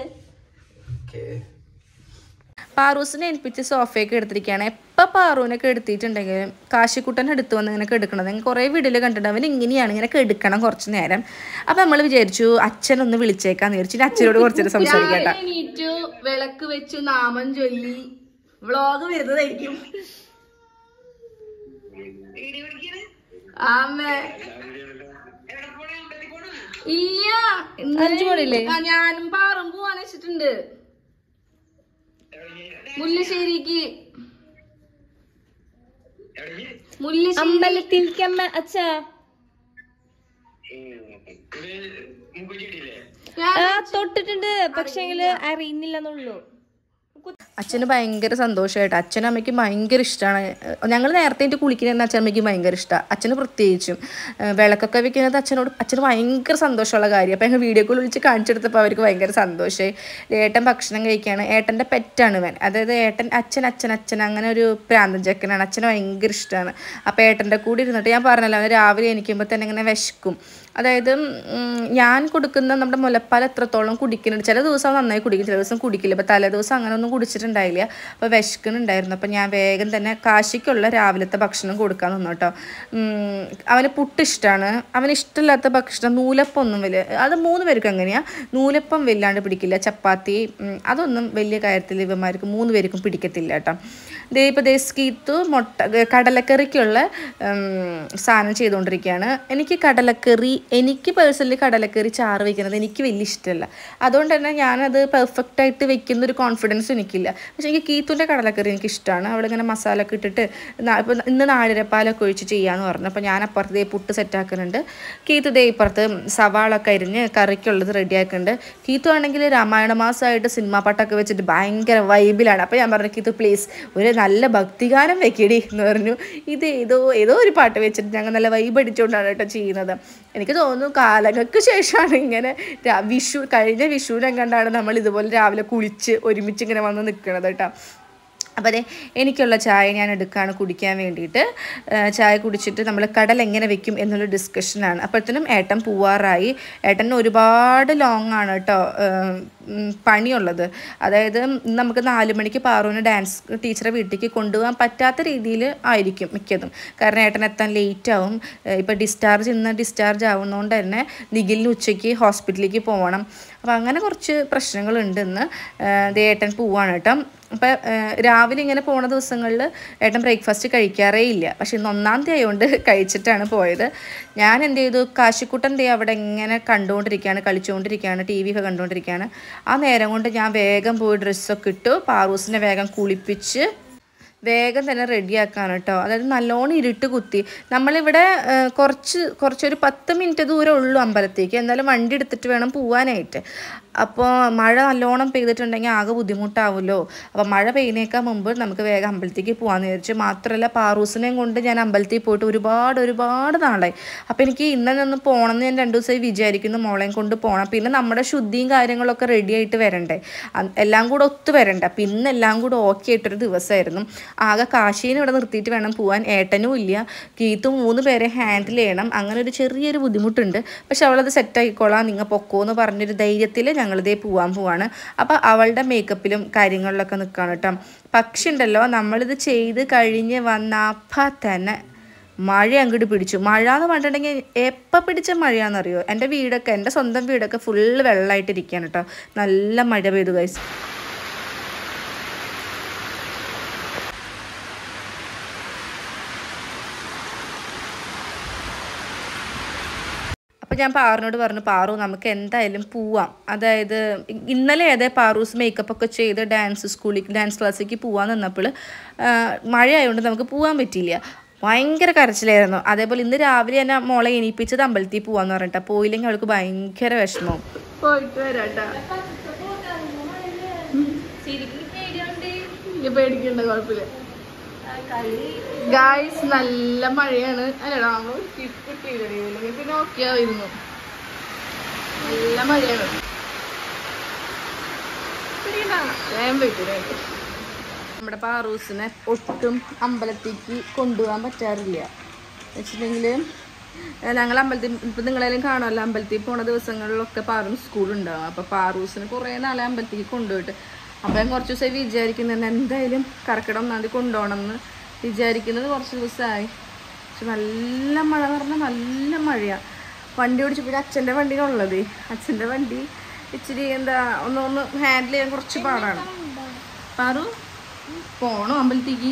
പാറൂസിനെ ഏൽപ്പിച്ച് സോഫയൊക്കെ എടുത്തിരിക്കുകയാണ്. എപ്പോൾ പാറൂനൊക്കെ എടുത്തിട്ടുണ്ടെങ്കിലും കാശിക്കുട്ടൻ എടുത്തു വന്ന് ഇങ്ങനെ കെടുക്കണം. നിങ്ങൾ കുറേ വീഡിയോയിൽ കണ്ടിട്ടുണ്ട്. അവൻ ഇങ്ങനെയാണ്, ഇങ്ങനെ കെടുക്കണം കുറച്ച് നേരം. അപ്പം നമ്മൾ വിചാരിച്ചു അച്ഛനൊന്ന് വിളിച്ചേക്കാന്ന് വിചാരിച്ചു. അച്ഛനോട് കുറച്ചേരം സംസാരിക്കട്ടെ. വിളക്ക് വെച്ചു നാമം ചൊല്ലി വ്ളോഗ് വരുന്നതായിരിക്കും. ഇല്ല, 5 മണിയില്ലേ? ഞാനും പാറും പോവാൻ വെച്ചിട്ടുണ്ട് മുല്ലശ്ശേരിക്ക്. അമ്പലത്തിൽക്കമ്മ അച്ഛാ തൊട്ടിട്ടുണ്ട്, പക്ഷെങ്കില് അറിയുന്നില്ലെന്നുള്ളൂ. അച്ഛന് ഭയങ്കര സന്തോഷമായിട്ട്. അച്ഛനും അമ്മയ്ക്കും ഭയങ്കര ഇഷ്ടമാണ്. ഞങ്ങൾ നേരത്തെ കുളിക്കുന്ന അച്ഛനമ്മയ്ക്ക് ഭയങ്കര ഇഷ്ടമാണ്. അച്ഛന് പ്രത്യേകിച്ചും വിളക്കൊക്കെ വെക്കുന്നത് അച്ഛന് ഭയങ്കര സന്തോഷമുള്ള കാര്യം. അപ്പോൾ ഞങ്ങൾ വീഡിയോ കോൾ വിളിച്ച് കാണിച്ചെടുത്തപ്പോൾ അവർക്ക് ഭയങ്കര സന്തോഷമായി. ഏട്ടൻ ഭക്ഷണം കഴിക്കുകയാണ്. ഏട്ടൻ്റെ പെറ്റാണ് ഇവൻ. അതായത് അച്ഛൻ അങ്ങനെ ഒരു പ്രാന്തൻ ചെക്കനാണ്. അച്ഛന് ഭയങ്കര ഇഷ്ടമാണ്. അപ്പോൾ ഏട്ടൻ്റെ കൂടെ ഇരുന്നിട്ട് ഞാൻ പറഞ്ഞല്ലോ, അവന് രാവിലെ എണീക്കുമ്പോൾ തന്നെ ഇങ്ങനെ വിശക്കും. അതായത് ഞാൻ കൊടുക്കുന്ന നമ്മുടെ മുലപ്പാൽ എത്രത്തോളം കുടിക്കുന്നുണ്ട്. ചില ദിവസം നന്നായി കുടിക്കും, ചില ദിവസം കുടിക്കില്ല. ഇപ്പോൾ തലേ ദിവസം അങ്ങനെ ഒന്നും കുടിച്ചിട്ടുണ്ടായില്ല. അപ്പോൾ വിശക്കുന്നുണ്ടായിരുന്നു. അപ്പോൾ ഞാൻ വേഗം തന്നെ കാശിക്കുള്ള രാവിലത്തെ ഭക്ഷണം കൊടുക്കാൻ നിന്നു കേട്ടോ. അവന് പുട്ട് ഇഷ്ടമാണ്. അവന് ഇഷ്ടമില്ലാത്ത ഭക്ഷണം നൂലപ്പം ഒന്നും അത് 3 പേർക്കും അങ്ങനെയാണ്. നൂലപ്പം വല്ലാണ്ട് പിടിക്കില്ല. ചപ്പാത്തി അതൊന്നും വലിയ കാര്യത്തിൽ ഇവന്മാർക്ക് 3 പേർക്കും പിടിക്കത്തില്ല കേട്ടോ. ഇപ്പോൾ സ്കീത്തു കടലക്കറിക്കുള്ള സാധനം ചെയ്തുകൊണ്ടിരിക്കുകയാണ്. എനിക്ക് പേഴ്സണലി കടലക്കറി ചാറ് വയ്ക്കുന്നത് എനിക്ക് വലിയ ഇഷ്ടമല്ല. അതുകൊണ്ട് തന്നെ ഞാനത് പെർഫെക്റ്റായിട്ട് വെക്കുന്നൊരു കോൺഫിഡൻസ് എനിക്കില്ല. പക്ഷേ എനിക്ക് കീത്തുൻ്റെ കടലക്കറി എനിക്ക് ഇഷ്ടമാണ്. അവളിങ്ങനെ മസാല ഒക്കെ ഇട്ടിട്ട് ഇപ്പോൾ ഇന്ന് നാളിരപ്പാലൊക്കെ ഒഴിച്ച് ചെയ്യാമെന്ന് പറഞ്ഞു. അപ്പോൾ ഞാൻ അപ്പുറത്ത് പുട്ട് സെറ്റാക്കുന്നുണ്ട്. കീത്തു ഇപ്പുറത്ത് സവാളൊക്കെ അരിഞ്ഞ് കറിക്കുള്ളത് റെഡിയാക്കുന്നുണ്ട്. കീത്തു ആണെങ്കിൽ രാമായണ മാസമായിട്ട് സിനിമാ പാട്ടൊക്കെ വെച്ചിട്ട് ഭയങ്കര വൈബിലാണ്. അപ്പോൾ ഞാൻ പറഞ്ഞു, കീത്തു പ്ലീസ് ഒരു നല്ല ഭക്തിഗാനം വെക്കടി എന്ന് പറഞ്ഞു. ഇത് ഏതോ ഒരു പാട്ട് വെച്ചിട്ട് ഞങ്ങൾ നല്ല വൈബ് അടിച്ചുകൊണ്ടാണ് കേട്ടോ ചെയ്യുന്നത്. എനിക്ക് തോന്നുന്നു കാലങ്ങൾക്ക് ശേഷമാണ് ഇങ്ങനെ കഴിഞ്ഞ വിഷുവിനെങ്ങാണ്ടാണ് നമ്മൾ ഇതുപോലെ രാവിലെ കുളിച്ച് ഒരുമിച്ച് ഇങ്ങനെ വന്ന് നിൽക്കുന്നത് കേട്ടോ. അപ്പോൾ അതെ എനിക്കുള്ള ചായ ഞാൻ എടുക്കുകയാണ് കുടിക്കാൻ വേണ്ടിയിട്ട്. ചായ കുടിച്ചിട്ട് നമ്മൾ കടൽ എങ്ങനെ വെക്കും എന്നുള്ള ഡിസ്കഷനാണ്. അപ്പോഴത്തേനും ഏട്ടൻ പോവാറായി. ഏട്ടന് ഒരുപാട് ലോങ് ആണ് കേട്ടോ പണിയുള്ളത്. അതായത് നമുക്ക് 4 മണിക്ക് പാറുവിന് ഡാൻസ് ടീച്ചറെ വീട്ടിലേക്ക് കൊണ്ടുപോകാൻ പറ്റാത്ത രീതിയിൽ ആയിരിക്കും മിക്കതും. കാരണം ഏട്ടൻ എത്താൻ ലേറ്റ് ആവും. ഇപ്പോൾ ഡിസ്ചാർജ് ആവുന്നതുകൊണ്ട് തന്നെ നിഖിലിന് ഉച്ചയ്ക്ക് ഹോസ്പിറ്റലിലേക്ക് പോകണം. അപ്പോൾ അങ്ങനെ കുറച്ച് പ്രശ്നങ്ങളുണ്ട്. ഇന്ന് ഏട്ടൻ പോവാണ് കേട്ടോ. അപ്പോൾ രാവിലെ ഇങ്ങനെ പോണ ദിവസങ്ങളിൽ ഏട്ടൻ ബ്രേക്ക്ഫാസ്റ്റ് കഴിക്കാറേ ഇല്ല. പക്ഷെ ഇന്ന് 1-ാം തീയതി ആയതുകൊണ്ട് കഴിച്ചിട്ടാണ് പോയത്. ഞാൻ എന്ത് ചെയ്തു, കാശിക്കുട്ടൻ അവിടെ ഇങ്ങനെ കണ്ടുകൊണ്ടിരിക്കുകയാണ്, കളിച്ചുകൊണ്ടിരിക്കുകയാണ്, TV ഒക്കെ കണ്ടുകൊണ്ടിരിക്കുകയാണ്. ആ നേരം കൊണ്ട് ഞാൻ വേഗം പോയി ഡ്രസ്സൊക്കെ ഇട്ടു. പാറൂസിനെ വേഗം കുളിപ്പിച്ച് വേഗം തന്നെ റെഡിയാക്കാണ് കേട്ടോ. അതായത് നല്ലോണം ഇരുട്ട് കുത്തി. നമ്മളിവിടെ കുറച്ചൊരു 10 മിനിറ്റ് ദൂരം ഉള്ളൂ അമ്പലത്തേക്ക്. എന്നാലും വണ്ടി എടുത്തിട്ട് വേണം പോവാനായിട്ട്. അപ്പോൾ മഴ നല്ലോണം പെയ്തിട്ടുണ്ടെങ്കിൽ ആകെ ബുദ്ധിമുട്ടാവുമല്ലോ. അപ്പോൾ മഴ പെയ്യുന്നേക്കാൾ മുമ്പ് നമുക്ക് വേഗം അമ്പലത്തേക്ക് പോകാമെന്ന് വിചാരിച്ചു. മാത്രമല്ല പാറൂസിനെയും കൊണ്ട് ഞാൻ അമ്പലത്തിൽ പോയിട്ട് ഒരുപാട് നാളായി. അപ്പോൾ എനിക്ക് ഇന്നൊന്ന് പോകണമെന്ന് ഞാൻ 2 ദിവസമായി വിചാരിക്കുന്നു, മോളെയും കൊണ്ട് പോകണം. പിന്നെ നമ്മുടെ ശുദ്ധിയും കാര്യങ്ങളൊക്കെ റെഡി ആയിട്ട് വരണ്ടേ, എല്ലാം കൂടെ ഒത്തു വരണ്ടേ. അപ്പോൾ ഇന്ന് എല്ലാം കൂടെ ഓക്കെ ആയിട്ടൊരു ദിവസമായിരുന്നു. ആകെ കാശീനെ ഇവിടെ നിർത്തിയിട്ട് വേണം പോകാൻ. ഏട്ടനും ഇല്ല, കീത്തും 3 പേരെ ഹാൻഡിൽ ചെയ്യണം. അങ്ങനെ ഒരു ചെറിയൊരു ബുദ്ധിമുട്ടുണ്ട്. പക്ഷെ അവളത് സെറ്റാക്കിക്കോളാം, നിങ്ങൾ പൊക്കോന്ന് പറഞ്ഞൊരു ധൈര്യത്തിൽ ഞങ്ങളിതേ പോവാണ്. അപ്പോൾ അവളുടെ മേക്കപ്പിലും കാര്യങ്ങളിലൊക്കെ നിൽക്കുകയാണ് കേട്ടോ. പക്ഷെ ഉണ്ടല്ലോ, നമ്മളിത് ചെയ്ത് കഴിഞ്ഞ് വന്ന അപ്പം തന്നെ മഴ അങ്ങോട്ട് പിടിച്ചു. മഴ എന്ന് പറഞ്ഞിട്ടുണ്ടെങ്കിൽ എപ്പോൾ പിടിച്ച മഴയാണെന്നറിയോ, എൻ്റെ സ്വന്തം വീടൊക്കെ ഫുള്ള് വെള്ളമായിട്ടിരിക്കുകയാണ് കേട്ടോ. നല്ല മഴ പെയ്തു ഗൈസ്. അപ്പോൾ ഞാൻ പാറുവിനോട് പറഞ്ഞു, പാറു നമുക്ക് എന്തായാലും പോവാം. അതായത് ഇന്നലെ പാറൂസ് മേക്കപ്പൊക്കെ ചെയ്ത് ഡാൻസ് ക്ലാസ്സിലേക്ക് പോകാൻ നിന്നപ്പോൾ മഴ ആയതുകൊണ്ട് നമുക്ക് പോകാൻ പറ്റിയില്ല. ഭയങ്കര കരച്ചിലായിരുന്നു. അതേപോലെ ഇന്ന് രാവിലെ തന്നെ മോളെ എണീപ്പിച്ചത് അമ്പലത്തിൽ പോകാമെന്ന് പറഞ്ഞിട്ടാ. പോയില്ലെങ്കിൽ അവൾക്ക് ഭയങ്കര വിഷമവും. പോയിട്ട് വരാട്ടാ. ശരിക്കും പേടിയുണ്ട്. പേടിക്കണ്ട, കുഴപ്പമില്ല. ഗായ്സ് നല്ല മഴയാണ്. അല്ലടാ നമ്മൾ കിട്ടിയില്ലെങ്കിൽ പിന്നെ ഓക്കെ ആയിരുന്നു. നല്ല മഴയാണ്. നമ്മുടെ പാറൂസിനെ ഒട്ടും അമ്പലത്തേക്ക് കൊണ്ടുപോകാൻ പറ്റാറില്ല. വെച്ചിട്ടുണ്ടെങ്കിൽ ഞങ്ങൾ അമ്പലത്തിൽ ഇപ്പം നിങ്ങളെല്ലാം കാണുമല്ലോ, അമ്പലത്തിൽ പോണ ദിവസങ്ങളിലൊക്കെ പാറൂന് സ്കൂളുണ്ടാവും. അപ്പോൾ പാറൂസിന് കുറേ നാളെ അമ്പലത്തേക്ക് കൊണ്ടുപോയിട്ട് അപ്പം ഞാൻ കുറച്ച് ദിവസമായി വിചാരിക്കുന്നത് എന്തായാലും കർക്കിടക 1-ാം തീയതി കൊണ്ടുപോകണം എന്ന് വിചാരിക്കുന്നത് കുറച്ച് ദിവസമായി. പക്ഷെ നല്ല മഴ പറഞ്ഞാൽ നല്ല മഴയാണ്. വണ്ടി ഓടിച്ചപ്പോൾ അച്ഛൻ്റെ വണ്ടിയിലുള്ളത്, അച്ഛൻ്റെ വണ്ടി ഇച്ചിരി എന്താ ഒന്ന് ഹാൻഡിൽ ചെയ്യാൻ കുറച്ച് പാടാണ്. പാറു പോണോ അമ്പലത്തേക്ക്?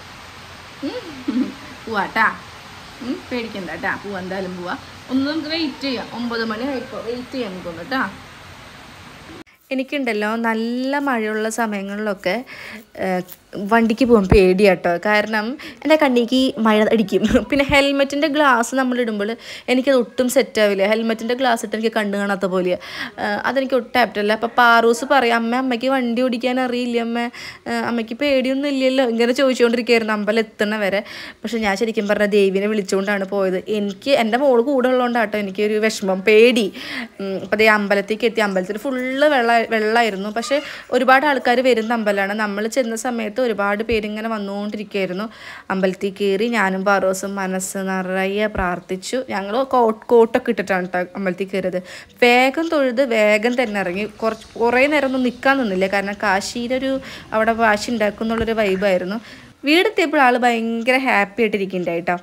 പോവാട്ടാ, പേടിക്കണ്ട കേട്ടാ, പോവാ എന്തായാലും പോവാ. ഒന്ന് നമുക്ക് വെയിറ്റ് ചെയ്യാം, 9 മണി ആയിപ്പോ വെയിറ്റ് ചെയ്യാൻ നമുക്കൊന്ന് കേട്ടാ. എനിക്കുണ്ടല്ലോ നല്ല മഴയുള്ള സമയങ്ങളിലൊക്കെ വണ്ടിക്ക് പോകാൻ പേടിയാട്ടോ. കാരണം എൻ്റെ കണ്ണിക്ക് മഴ അടിക്കും. പിന്നെ ഹെൽമെറ്റിൻ്റെ ഗ്ലാസ് നമ്മളിടുമ്പോൾ എനിക്കത് ഒട്ടും സെറ്റാവില്ല. ഹെൽമെറ്റിൻ്റെ ഗ്ലാസ് ഇട്ട് എനിക്ക് കണ്ണ് കാണാത്ത പോലെ, അതെനിക്ക് ഒട്ടും ആപ്റ്റല്ല. അപ്പോൾ പാറൂസ് പറയും, അമ്മയ്ക്ക് വണ്ടി ഓടിക്കാൻ അറിയില്ല അമ്മയ്ക്ക് പേടിയൊന്നും ഇല്ലല്ലോ, ഇങ്ങനെ ചോദിച്ചുകൊണ്ടിരിക്കുകയായിരുന്നു അമ്പലം എത്തുന്ന വരെ. പക്ഷെ ഞാൻ ശരിക്കും പറഞ്ഞാൽ ദേവിനെ വിളിച്ചുകൊണ്ടാണ് പോയത്. എനിക്ക് എൻ്റെ മോള് കൂടെ ഉള്ളതുകൊണ്ടാട്ടോ എനിക്കൊരു വിഷമം, പേടി. അപ്പോൾ അതേ അമ്പലത്തേക്ക് എത്തി. അമ്പലത്തിൽ ഫുള്ള് വെള്ളമായിരുന്നു. പക്ഷേ ഒരുപാട് ആൾക്കാർ വരുന്ന അമ്പലമാണ്. നമ്മൾ ചെന്ന സമയത്ത് ഒരുപാട് പേരിങ്ങനെ വന്നുകൊണ്ടിരിക്കുകയായിരുന്നു. അമ്പലത്തിൽ കയറി ഞാനും പാറൂസും മനസ്സ് നിറയെ പ്രാർത്ഥിച്ചു. ഞങ്ങൾ കോട്ടൊക്കെ ഇട്ടിട്ടാണ് കേട്ടോ അമ്പലത്തിൽ കയറിയത്. വേഗം തൊഴുത് വേഗം തന്നെ ഇറങ്ങി. കുറേ നേരം ഒന്നും നിൽക്കാൻ നിന്നില്ല. കാരണം കാശിയിലൊരു അവിടെ വാശി ഉണ്ടാക്കും എന്നുള്ളൊരു വൈബായിരുന്നു. വീടെത്തിയപ്പോൾ ആൾ ഭയങ്കര ഹാപ്പി ആയിട്ടിരിക്കുന്നുണ്ടായിട്ടോ.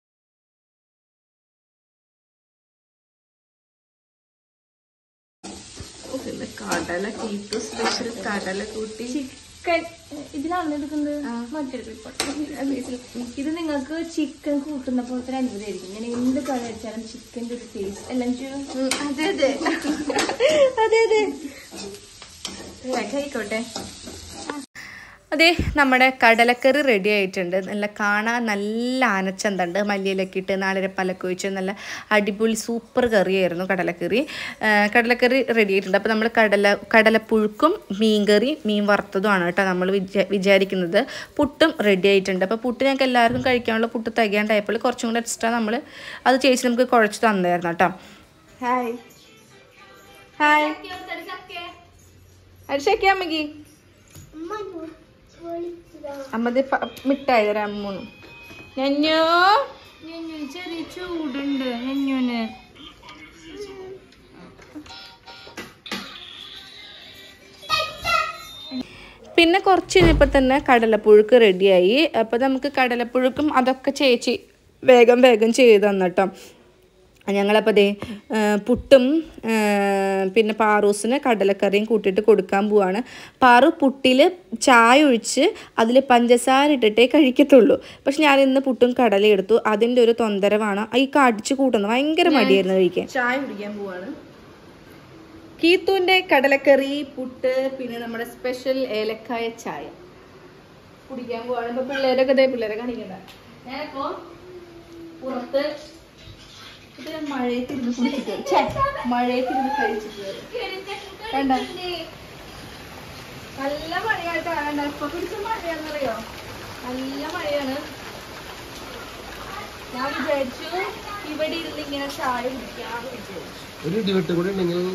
കടല കീത്തു സ്പെഷ്യൽ കടല കൂട്ടി ചിക്കൻ ഇതിലാണ് എടുക്കുന്നത്. ഇത് നിങ്ങൾക്ക് ചിക്കൻ കൂട്ടുന്ന പോലത്തെ ഒരു അനുഭവമായിരിക്കും. ഞാൻ എന്ത് കറി വെച്ചാലും ചിക്കൻ്റെ ഒരു ടേസ്റ്റ് എല്ലാം ചെയ്യും. അതെ അതെ അതെ അതെ ആയിക്കോട്ടെ. അതെ, നമ്മുടെ കടലക്കറി റെഡി ആയിട്ടുണ്ട്. നല്ല കാണാൻ നല്ല ആനച്ചന്തണ്ട്, മല്ലിയിലൊക്കെ ഇട്ട് നാളിരപ്പാലൊക്കെ ഒഴിച്ച് നല്ല അടിപൊളി സൂപ്പർ കറിയായിരുന്നു കടലക്കറി. കടലക്കറി റെഡി ആയിട്ടുണ്ട്. അപ്പോൾ നമ്മൾ കടലപ്പുഴുക്കും മീൻ വറുത്തതുമാണ് കേട്ടോ നമ്മൾ വിചാരിക്കുന്നത്. പുട്ടും റെഡി ആയിട്ടുണ്ട്. അപ്പോൾ പുട്ട് ഞങ്ങൾക്ക് എല്ലാവർക്കും കഴിക്കാനുള്ള പുട്ട് തികയാണ്ടായപ്പോൾ കുറച്ചും കൂടെ എക്സ്ട്രാ നമ്മൾ അത് ചേച്ചി നമുക്ക് കുഴച്ച് തന്നായിരുന്നു കേട്ടോ. ഹായ് ഹായ് അരിശാക്കിയ അമ്മക്ക് അമ്മത് മിഠായി തരാം. അമ്മൂന്ന് ഞഞ്ഞോ ചെറിയ ചൂടുണ്ട് ഞഞ്ഞൂന്. പിന്നെ കുറച്ച് കഴിഞ്ഞപ്പോൾ തന്നെ കടലപ്പുഴുക്ക് റെഡിയായി. അപ്പോൾ നമുക്ക് കടലപ്പുഴുക്കും അതൊക്കെ ചേച്ചി വേഗം ചെയ്ത് തന്നിട്ടോ. ഞങ്ങളപ്പോൾ ദേ പുട്ടും പിന്നെ പാറൂസിന് കടലക്കറിയും കൂട്ടിയിട്ട് കൊടുക്കാൻ പോവാണ്. പാറു പുട്ടിൽ ചായ ഒഴിച്ച് അതിൽ പഞ്ചസാര ഇട്ടിട്ടേ കഴിക്കത്തുള്ളൂ. പക്ഷെ ഞാൻ ഇന്ന് പുട്ടും കടലയും എടുത്തു. അതിൻ്റെ ഒരു തൊന്തരവാണ് ഈ കടിച്ച് കൂട്ടുന്നത്. ഭയങ്കര മടിയായിരുന്നു കഴിക്കാൻ. ചായ കുടിക്കാൻ പോവാണ്. കീത്തുവിൻ്റെ കടലക്കറി, പുട്ട്, പിന്നെ നമ്മുടെ സ്പെഷ്യൽ ഏലക്കായ ചായ കുടിക്കാൻ പോവാണ്. ഇപ്പൊ പിള്ളേരെ കാണിക്കണ്ട. ഞാനിപ്പോ പുറത്ത് മഴയത്തിരുന്ന് കുടിച്ചിട്ട് മഴയത്തിരുന്ന് കഴിച്ചിട്ട് വേണ്ട. നല്ല മഴയായിട്ട് വേണ്ട. ഇപ്പൊ പിടിച്ച മഴയാണെന്നറിയോ, നല്ല മഴയാണ്. ഞാൻ വിചാരിച്ചു ഇവിടെ ഇരുന്ന് ഇങ്ങനെ ചായ കുടിക്കാന്ന് വിചാരിച്ചു.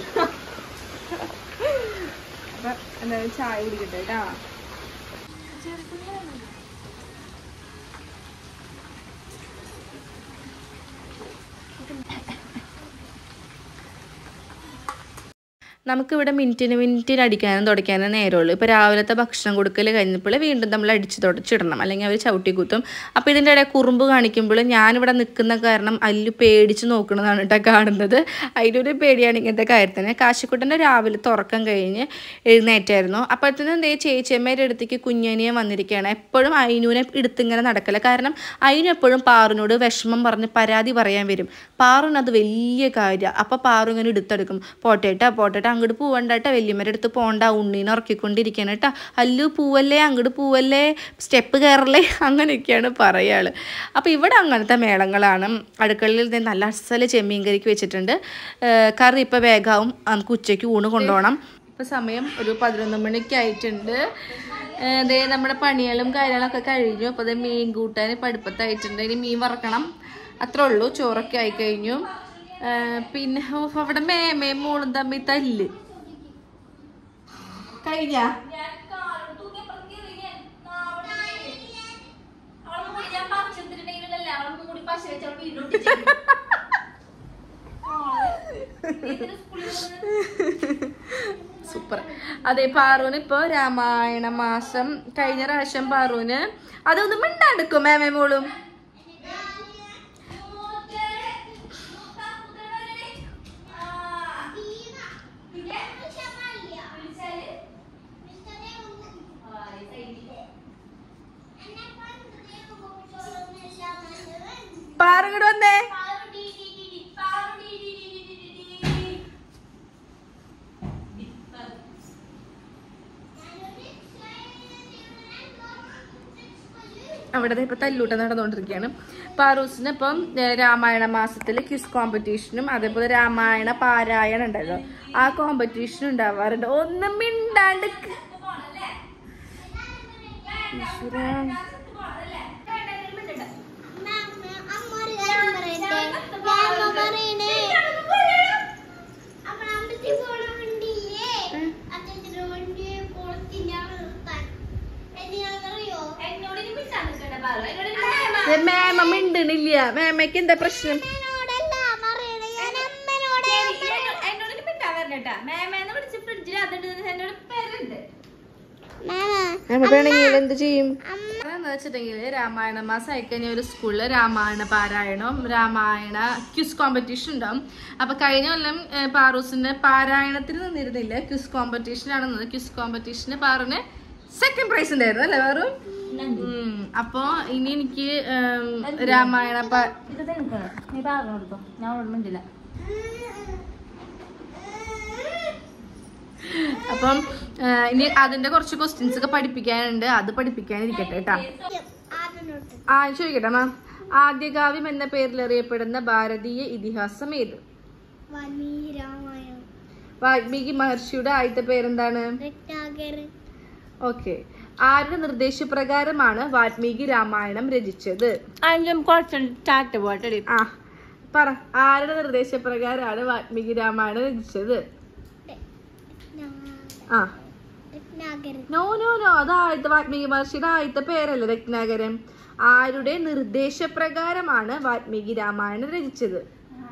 അപ്പൊ എന്തായാലും ചായ കുടിക്കട്ടെ കേട്ടാ. നമുക്കിവിടെ മിനിറ്റിന് അടിക്കാനും തുടയ്ക്കാനും നേരമുള്ളൂ. ഇപ്പോൾ രാവിലത്തെ ഭക്ഷണം കൊടുക്കൽ കഴിഞ്ഞപ്പോൾ വീണ്ടും നമ്മൾ അടിച്ച് തുടച്ചിടണം, അല്ലെങ്കിൽ അവർ ചവിട്ടി കുത്തും. അപ്പോൾ ഇതിൻ്റെ ഇടയിൽ കുറുമ്പ് കാണിക്കുമ്പോൾ ഞാനിവിടെ നിൽക്കുന്ന കാരണം അല്ലു പേടിച്ച് നോക്കുന്നതാണ് കേട്ടോ കാണുന്നത്. അതിലൊരു പേടിയാണ് ഇങ്ങനത്തെ കാര്യത്തിന്. കാശിക്കുട്ടൻ്റെ രാവിലെ തുറക്കം കഴിഞ്ഞ് എഴുന്നേറ്റായിരുന്നു. അപ്പോഴത്തേനും എന്തേ ചേച്ചിയമ്മയുടെ അടുത്തേക്ക് കുഞ്ഞനിയെ വന്നിരിക്കുകയാണ്. എപ്പോഴും അയിനൂനെ എടുത്തിങ്ങനെ നടക്കല. കാരണം അയിനു എപ്പോഴും പാറുവിനോട് വിഷമം പറഞ്ഞ് പരാതി പറയാൻ വരും. പാറുവിനത് വലിയ കാര്യമാണ്. അപ്പോൾ പാറു ഇങ്ങനെ എടുത്തെടുക്കും. പോട്ടേട്ടാ അങ്ങോട്ട് പോവണ്ടേട്ടാ, വല്യമ്മയുടെ അടുത്ത് പോകണ്ട, ഉണ്ണീനെ ഉറക്കിക്കൊണ്ടിരിക്കണം കേട്ടാ, അല്ലു പൂവല്ലേ, അങ്ങോട്ട് പൂവല്ലേ, സ്റ്റെപ്പ് കയറല്ലേ, അങ്ങനെയൊക്കെയാണ് പറയാള്. അപ്പോൾ ഇവിടെ അങ്ങനത്തെ മേളങ്ങളാണ്. അടുക്കളയിൽ നിന്ന് നല്ല അസല് ചെമ്മീൻ കറിക്ക് വെച്ചിട്ടുണ്ട്. കറി ഇപ്പോൾ വേഗാവും. നമുക്ക് ഉച്ചയ്ക്ക് ഊണ് കൊണ്ടുപോകണം. ഇപ്പോൾ സമയം ഒരു 11 മണിക്ക് ആയിട്ടുണ്ട്. അതേ നമ്മുടെ പണികളും കാര്യങ്ങളൊക്കെ കഴിഞ്ഞു. അപ്പോൾ അത് മീൻ കൂട്ടാൻ പടുപ്പത്തായിട്ടുണ്ട്. ഇനി മീൻ വറക്കണം, അത്രേ ഉള്ളൂ. ചോറൊക്കെ ആയി കഴിഞ്ഞു. പിന്നെ അവിടെ മേമയും മോളും തമ്മിൽ തല്ല് കഴിഞ്ഞ സൂപ്പർ. അതെ, പാറുവിന് ഇപ്പൊ രാമായണ മാസം കഴിഞ്ഞ പ്രാവശ്യം പാറുവിന് അതൊന്നും മിണ്ടാണ്ടിക്കും മേമേ മോളും. പാറങ്ങോട്ട് വന്നേ. അവിടെ ഇപ്പൊ തല്ലൂട്ടം നടന്നുകൊണ്ടിരിക്കുകയാണ്. പാറൂസിന് ഇപ്പം രാമായണ മാസത്തില് ക്വിസ് കോമ്പറ്റീഷനും അതേപോലെ രാമായണ പാരായണം ഉണ്ടല്ലോ, ആ കോമ്പറ്റീഷനും ഉണ്ടാവാറുണ്ട്. ഒന്നും മിണ്ടാണ്ട് മേമ മിണ്ടണില്ല. മേമയ്ക്ക് എന്താ പ്രശ്നം? എന്ത് ചെയ്യും എന്ന് വെച്ചിട്ടുണ്ടെങ്കിൽ രാമായണ മാസം ആയിക്കഴിഞ്ഞ ഒരു സ്കൂളില് രാമായണ പാരായണവും രാമായണ ക്വിസ് കോമ്പറ്റീഷൻ ഉണ്ടാവും. അപ്പൊ കഴിഞ്ഞ കൊല്ലം പാറൂസിന് പാരായണത്തിന് നിന്നിരുന്നില്ല, ക്വിസ് കോമ്പറ്റീഷൻ ആണെന്നത്. ക്വിസ് കോമ്പറ്റീഷന് പാറിന് സെക്കൻഡ് പ്രൈസ് ഉണ്ടായിരുന്നു അല്ലേ പാറു? അപ്പൊ ഇനി എനിക്ക് രാമായണ അപ്പം ഇനി അതിന്റെ കുറച്ച് ക്വസ്റ്റ്യൻസ് ഒക്കെ പഠിപ്പിക്കാനുണ്ട്, അത് പഠിപ്പിക്കാനിരിക്കട്ടെ കേട്ടാ. ചോദിക്കട്ടെ മാം, ആദ്യകാവ്യം എന്ന പേരിൽ അറിയപ്പെടുന്ന ഭാരതീയ ഇതിഹാസം ഏത്? വാൽമീകി മഹർഷിയുടെ ആദ്യത്തെ പേരെന്താണ്? ഓക്കെ. ആരുടെ നിർദ്ദേശപ്രകാരമാണ് വാൽമീകി രാമായണം രചിച്ചത്? പറ, ആരുടെ നിർദ്ദേശപ്രകാരമാണ് വാൽമീകി രാമായണം രചിച്ചത്? നോ നോ നോ, അത് ആദ്യത്തെ വാൽമീകി മഹർഷിയുടെ ആദ്യത്തെ പേരല്ല രത്നാകരൻ. ആരുടെ നിർദ്ദേശപ്രകാരമാണ് വാൽമീകി രാമായണം രചിച്ചത്?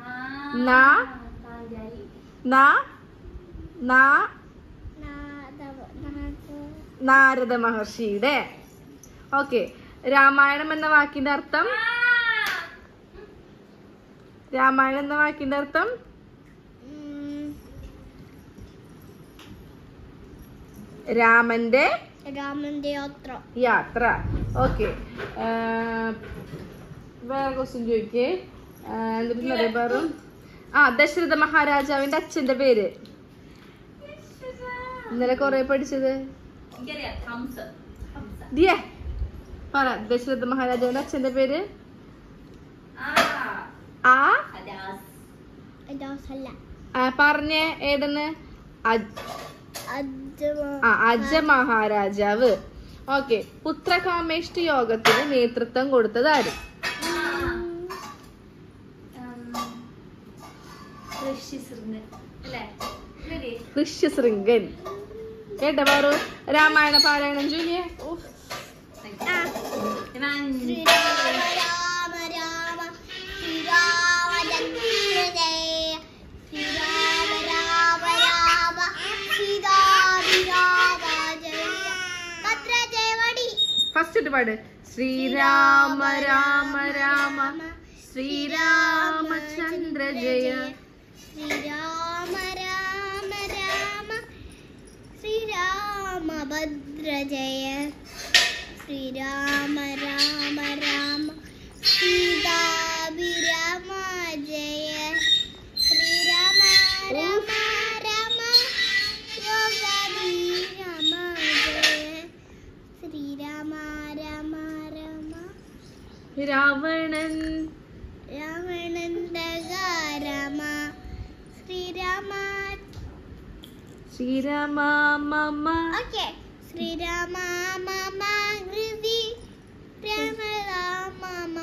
നാരദ മഹർഷിയുടെ. ഓക്കെ. രാമായണം എന്ന വാക്കിന്റെ അർത്ഥം? രാമായണം എന്ന വാക്കിന്റെ അർത്ഥം രാമന്റെ യാത്ര. ഓക്കെ. വേറെ ക്വസ്റ്റ്യൻ ചോദിക്കേ. എന്നിട്ട് പറയാ പറ. ദശരഥ മഹാരാജാവിന്റെ അച്ഛന്റെ പേര്? ഇന്നലെ കൊറേ പഠിച്ചത് പറ. ദശരഥ മഹാരാജാവിന്റെ അച്ഛന്റെ പേര്? പറഞ്ഞേ ഏതെന്ന്? അജ മഹാരാജാവ്. ഓക്കെ. പുത്രകാമേഷ്ടി യോഗത്തിന് നേതൃത്വം കൊടുത്തത് ആര്? ഋഷ്യശൃംഗൻ. കേട്ടോ പാറു? രാമായണ പാരായണം ചൊല്ലിയേ. ഫസ്റ്റ് പാട്. ശ്രീരാമ രാമ രാമ ശ്രീരാമചന്ദ്ര ജയ. ശ്രീരാമ രാമ രാമ ശ്രീരാമഭദ്ര ജയ. ശ്രീരാമ രാമ രാമ സീതാഭിരാമ ജയ. ശ്രീരാമ രാമ രാമ യോഗാഭിരാമ ജയ. ശ്രീരാമ രാമ രാമ രാവണൻ രാമ ശ്രീരാമ ശ്രീരാമ മമ. ഓക്കേ. ശ്രീരാമ മമ ഹൃദി രാമ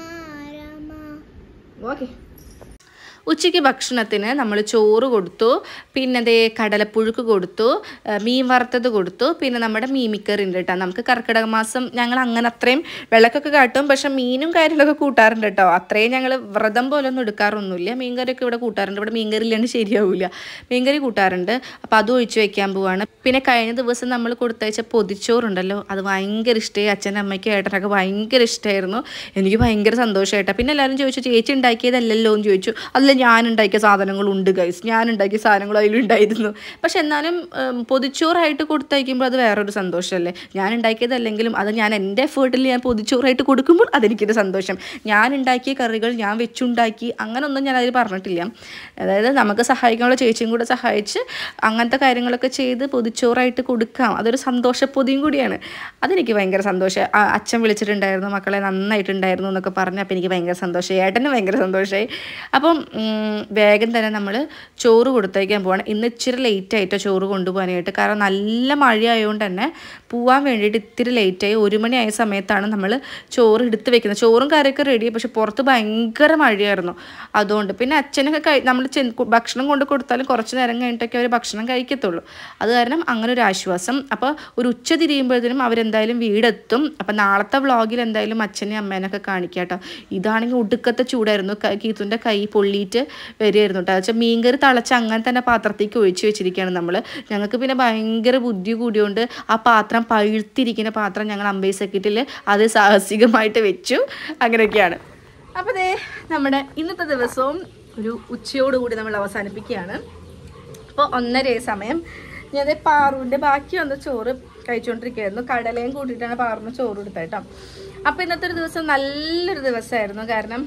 രാമ. ഓക്കെ. ഉച്ചയ്ക്ക് ഭക്ഷണത്തിന് നമ്മൾ ചോറ് കൊടുത്തു, പിന്നെ അതേ കടലപ്പുഴുക്ക് കൊടുത്തു, മീൻ വറുത്തത് കൊടുത്തു, പിന്നെ നമ്മുടെ മീമിക്കറി ഉണ്ട് കേട്ടോ. നമുക്ക് കർക്കിടക മാസം ഞങ്ങൾ അങ്ങനെ അത്രയും വിളക്കൊക്കെ കാട്ടും, പക്ഷെ മീനും കാര്യങ്ങളൊക്കെ കൂട്ടാറുണ്ട് കേട്ടോ. അത്രയും ഞങ്ങൾ വ്രതം പോലെ ഒന്നും എടുക്കാറൊന്നുമില്ല. മീൻകറിയൊക്കെ ഇവിടെ കൂട്ടാറുണ്ട്. ഇവിടെ മീൻകറി ഇല്ലാണ്ട് ശരിയാവില്ല, മീൻകറി കൂട്ടാറുണ്ട്. അപ്പോൾ അതും ഒഴിച്ച് വയ്ക്കാൻ പോവാണ്. പിന്നെ കഴിഞ്ഞ ദിവസം നമ്മൾ കൊടുത്തയച്ച പൊതിച്ചോറുണ്ടല്ലോ, അത് ഭയങ്കര ഇഷ്ടമായി. അച്ഛനും അമ്മയ്ക്കും ഏട്ടനൊക്കെ ഭയങ്കര ഇഷ്ടമായിരുന്നു. എനിക്ക് ഭയങ്കര സന്തോഷമായിട്ടാണ്. പിന്നെ എല്ലാവരും ചോദിച്ചു ചേച്ചി ഉണ്ടാക്കിയതല്ലല്ലോ എന്ന് ചോദിച്ചു. അതിൽ ഞാൻ ഉണ്ടാക്കിയ സാധനങ്ങളുണ്ട് ഗൈസ്, ഞാൻ ഉണ്ടാക്കിയ സാധനങ്ങൾ അതിലുണ്ടായിരുന്നു. പക്ഷെ എന്നാലും പൊതിച്ചോറായിട്ട് കൊടുത്തയക്കുമ്പോൾ അത് വേറൊരു സന്തോഷമല്ലേ. ഞാൻ ഉണ്ടാക്കിയതല്ലെങ്കിലും അത് ഞാൻ എൻ്റെ എഫേർട്ടിൽ ഞാൻ പൊതിച്ചോറായിട്ട് കൊടുക്കുമ്പോൾ അതെനിക്കൊരു സന്തോഷം. ഞാൻ ഉണ്ടാക്കിയ കറികൾ ഞാൻ വെച്ചുണ്ടാക്കി അങ്ങനെയൊന്നും ഞാൻ അതിൽ പറഞ്ഞിട്ടില്ല. അതായത് നമുക്ക് സഹായിക്കാനുള്ള ചേച്ചിയും കൂടെ സഹായിച്ച് അങ്ങനത്തെ കാര്യങ്ങളൊക്കെ ചെയ്ത് പൊതിച്ചോറായിട്ട് കൊടുക്കാം. അതൊരു സന്തോഷപ്പൊതിയും കൂടിയാണ്. അതെനിക്ക് ഭയങ്കര സന്തോഷം. അച്ഛൻ വിളിച്ചിട്ടുണ്ടായിരുന്നു, മക്കളെ നന്നായിട്ടുണ്ടായിരുന്നു എന്നൊക്കെ പറഞ്ഞു. അപ്പോൾ എനിക്ക് ഭയങ്കര സന്തോഷമായി, ഏട്ടന് ഭയങ്കര സന്തോഷമായി. അപ്പം വേഗം തന്നെ നമ്മൾ ചോറ് കൊടുത്തയക്കാൻ പോവാണ്. ഇന്ന് ഇച്ചിരി ലേറ്റായിട്ടോ ചോറ് കൊണ്ടുപോകാനായിട്ട്. കാരണം നല്ല മഴയായതുകൊണ്ട് തന്നെ പോവാൻ വേണ്ടിയിട്ട് ഇത്തിരി ലേറ്റായി. 1 മണിയായ സമയത്താണ് നമ്മൾ ചോറ് എടുത്ത് വെക്കുന്നത്. ചോറും കറിയൊക്കെ റെഡി, പക്ഷെ പുറത്ത് ഭയങ്കര മഴയായിരുന്നു. അതുകൊണ്ട് പിന്നെ അച്ഛനൊക്കെ നമ്മൾ ഭക്ഷണം കൊണ്ട് കൊടുത്താലും കുറച്ച് നേരം കഴിഞ്ഞിട്ടൊക്കെ അവർ ഭക്ഷണം കഴിക്കത്തുള്ളൂ. അത് കാരണം അങ്ങനെ ഒരു ആശ്വാസം. അപ്പോൾ ഒരു ഉച്ച തിരിയുമ്പോഴത്തേനും അവരെന്തായാലും വീടെത്തും. അപ്പം നാളത്തെ വ്ളോഗിൽ എന്തായാലും അച്ഛനെയും അമ്മേനൊക്കെ കാണിക്കാം കേട്ടോ. ഇതാണെങ്കിൽ ഒടുക്കത്തെ ചൂടായിരുന്നു. കീത്തുൻ്റെ കൈ പൊള്ളിയിട്ട് വരികയായിരുന്നു കേട്ടോ. വെച്ചാൽ മീൻകറി തിളച്ച് അങ്ങനെ തന്നെ പാത്രത്തേക്ക് ഒഴിച്ച് വെച്ചിരിക്കുകയാണ് നമ്മൾ. ഞങ്ങൾക്ക് പിന്നെ ഭയങ്കര ബുദ്ധി കൂടിയോണ്ട് ആ പാത്രം പഴുത്തിരിക്കുന്ന പാത്രം ഞങ്ങൾ അമ്പൈ സെക്കറ്റിൽ അത് സാഹസികമായിട്ട് വെച്ചു. അങ്ങനെയൊക്കെയാണ്. അപ്പോൾ ദേ നമ്മുടെ ഇന്നത്തെ ദിവസവും ഒരു ഉച്ചയോടുകൂടി നമ്മൾ അവസാനിപ്പിക്കുകയാണ്. അപ്പോൾ 1:30 സമയം ഞാൻ പാറുവിൻ്റെ ബാക്കി വന്ന ചോറ് കഴിച്ചുകൊണ്ടിരിക്കുകയായിരുന്നു. കടലയും കൂട്ടിയിട്ടാണ് പാറുവിന് ചോറ് കൊടുത്തത് കേട്ടോ. അപ്പോൾ ഇന്നത്തെ ഒരു ദിവസം നല്ലൊരു ദിവസമായിരുന്നു. കാരണം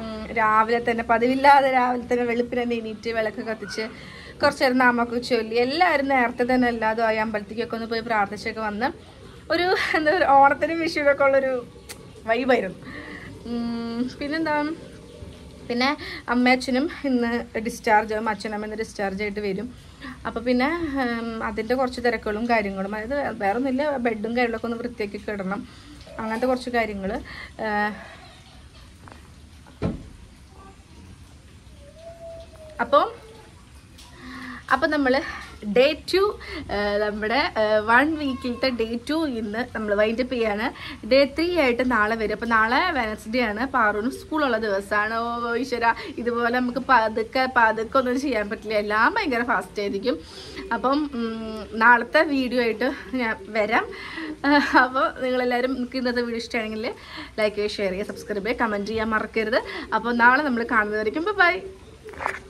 രാവിലെ തന്നെ പതിവില്ലാതെ രാവിലെ തന്നെ വെളുപ്പിനെ എണീറ്റ് വിളക്ക് കത്തിച്ച് കുറച്ച് നേരം നാമൊക്കെ ചൊല്ലി എല്ലാവരും നേരത്തെ തന്നെ എല്ലാതും ആയി അമ്പലത്തേക്കൊക്കെ ഒന്ന് പോയി പ്രാർത്ഥിച്ചൊക്കെ വന്ന് ഒരു എന്താ പറയുക ഓണത്തിനും വിഷുവിനൊക്കെ ഉള്ളൊരു വൈബായിരുന്നു. പിന്നെന്താ, പിന്നെ അമ്മയച്ഛനും ഇന്ന് ഡിസ്ചാർജ് ആവും. അച്ഛനമ്മ ഇന്ന് ഡിസ്ചാർജ് ആയിട്ട് വരും. അപ്പോൾ പിന്നെ അതിൻ്റെ കുറച്ച് തിരക്കുകളും കാര്യങ്ങളും, അതായത് വേറെ ഒന്നുമില്ല, ബെഡും കാര്യങ്ങളൊക്കെ ഒന്ന് വൃത്തിയാക്കി കിടണം, അങ്ങനത്തെ കുറച്ച് കാര്യങ്ങൾ. അപ്പോൾ നമ്മൾ ഡേ 2 നമ്മുടെ 1 വീക്കിലത്തെ ഡേ 2 ഇന്ന് നമ്മൾ വൈൻഡപ്പ് ചെയ്യാണ്. ഡേ 3 ആയിട്ട് നാളെ വരും. അപ്പോൾ നാളെ വെനസ്ഡേ ആണ്, പാറൂന് സ്കൂളുള്ള ദിവസമാണ്. ഓ ഈശ്വര, ഇതുപോലെ നമുക്ക് പതുക്കെ ഒന്നും ചെയ്യാൻ പറ്റില്ല, എല്ലാം ഭയങ്കര ഫാസ്റ്റ് ആയിരിക്കും. അപ്പം നാളത്തെ വീഡിയോ ആയിട്ട് ഞാൻ വരാം. അപ്പോൾ നിങ്ങളെല്ലാവരും നിങ്ങൾക്ക് ഇന്നത്തെ വീഡിയോ ഇഷ്ടമാണെങ്കിൽ ലൈക്ക് ചെയ്യുക, ഷെയർ ചെയ്യുക, സബ്സ്ക്രൈബ് ചെയ്യുക, കമൻറ്റ് ചെയ്യാൻ മറക്കരുത്. അപ്പോൾ നാളെ നമ്മൾ കാണുന്നതായിരിക്കും. ബൈ.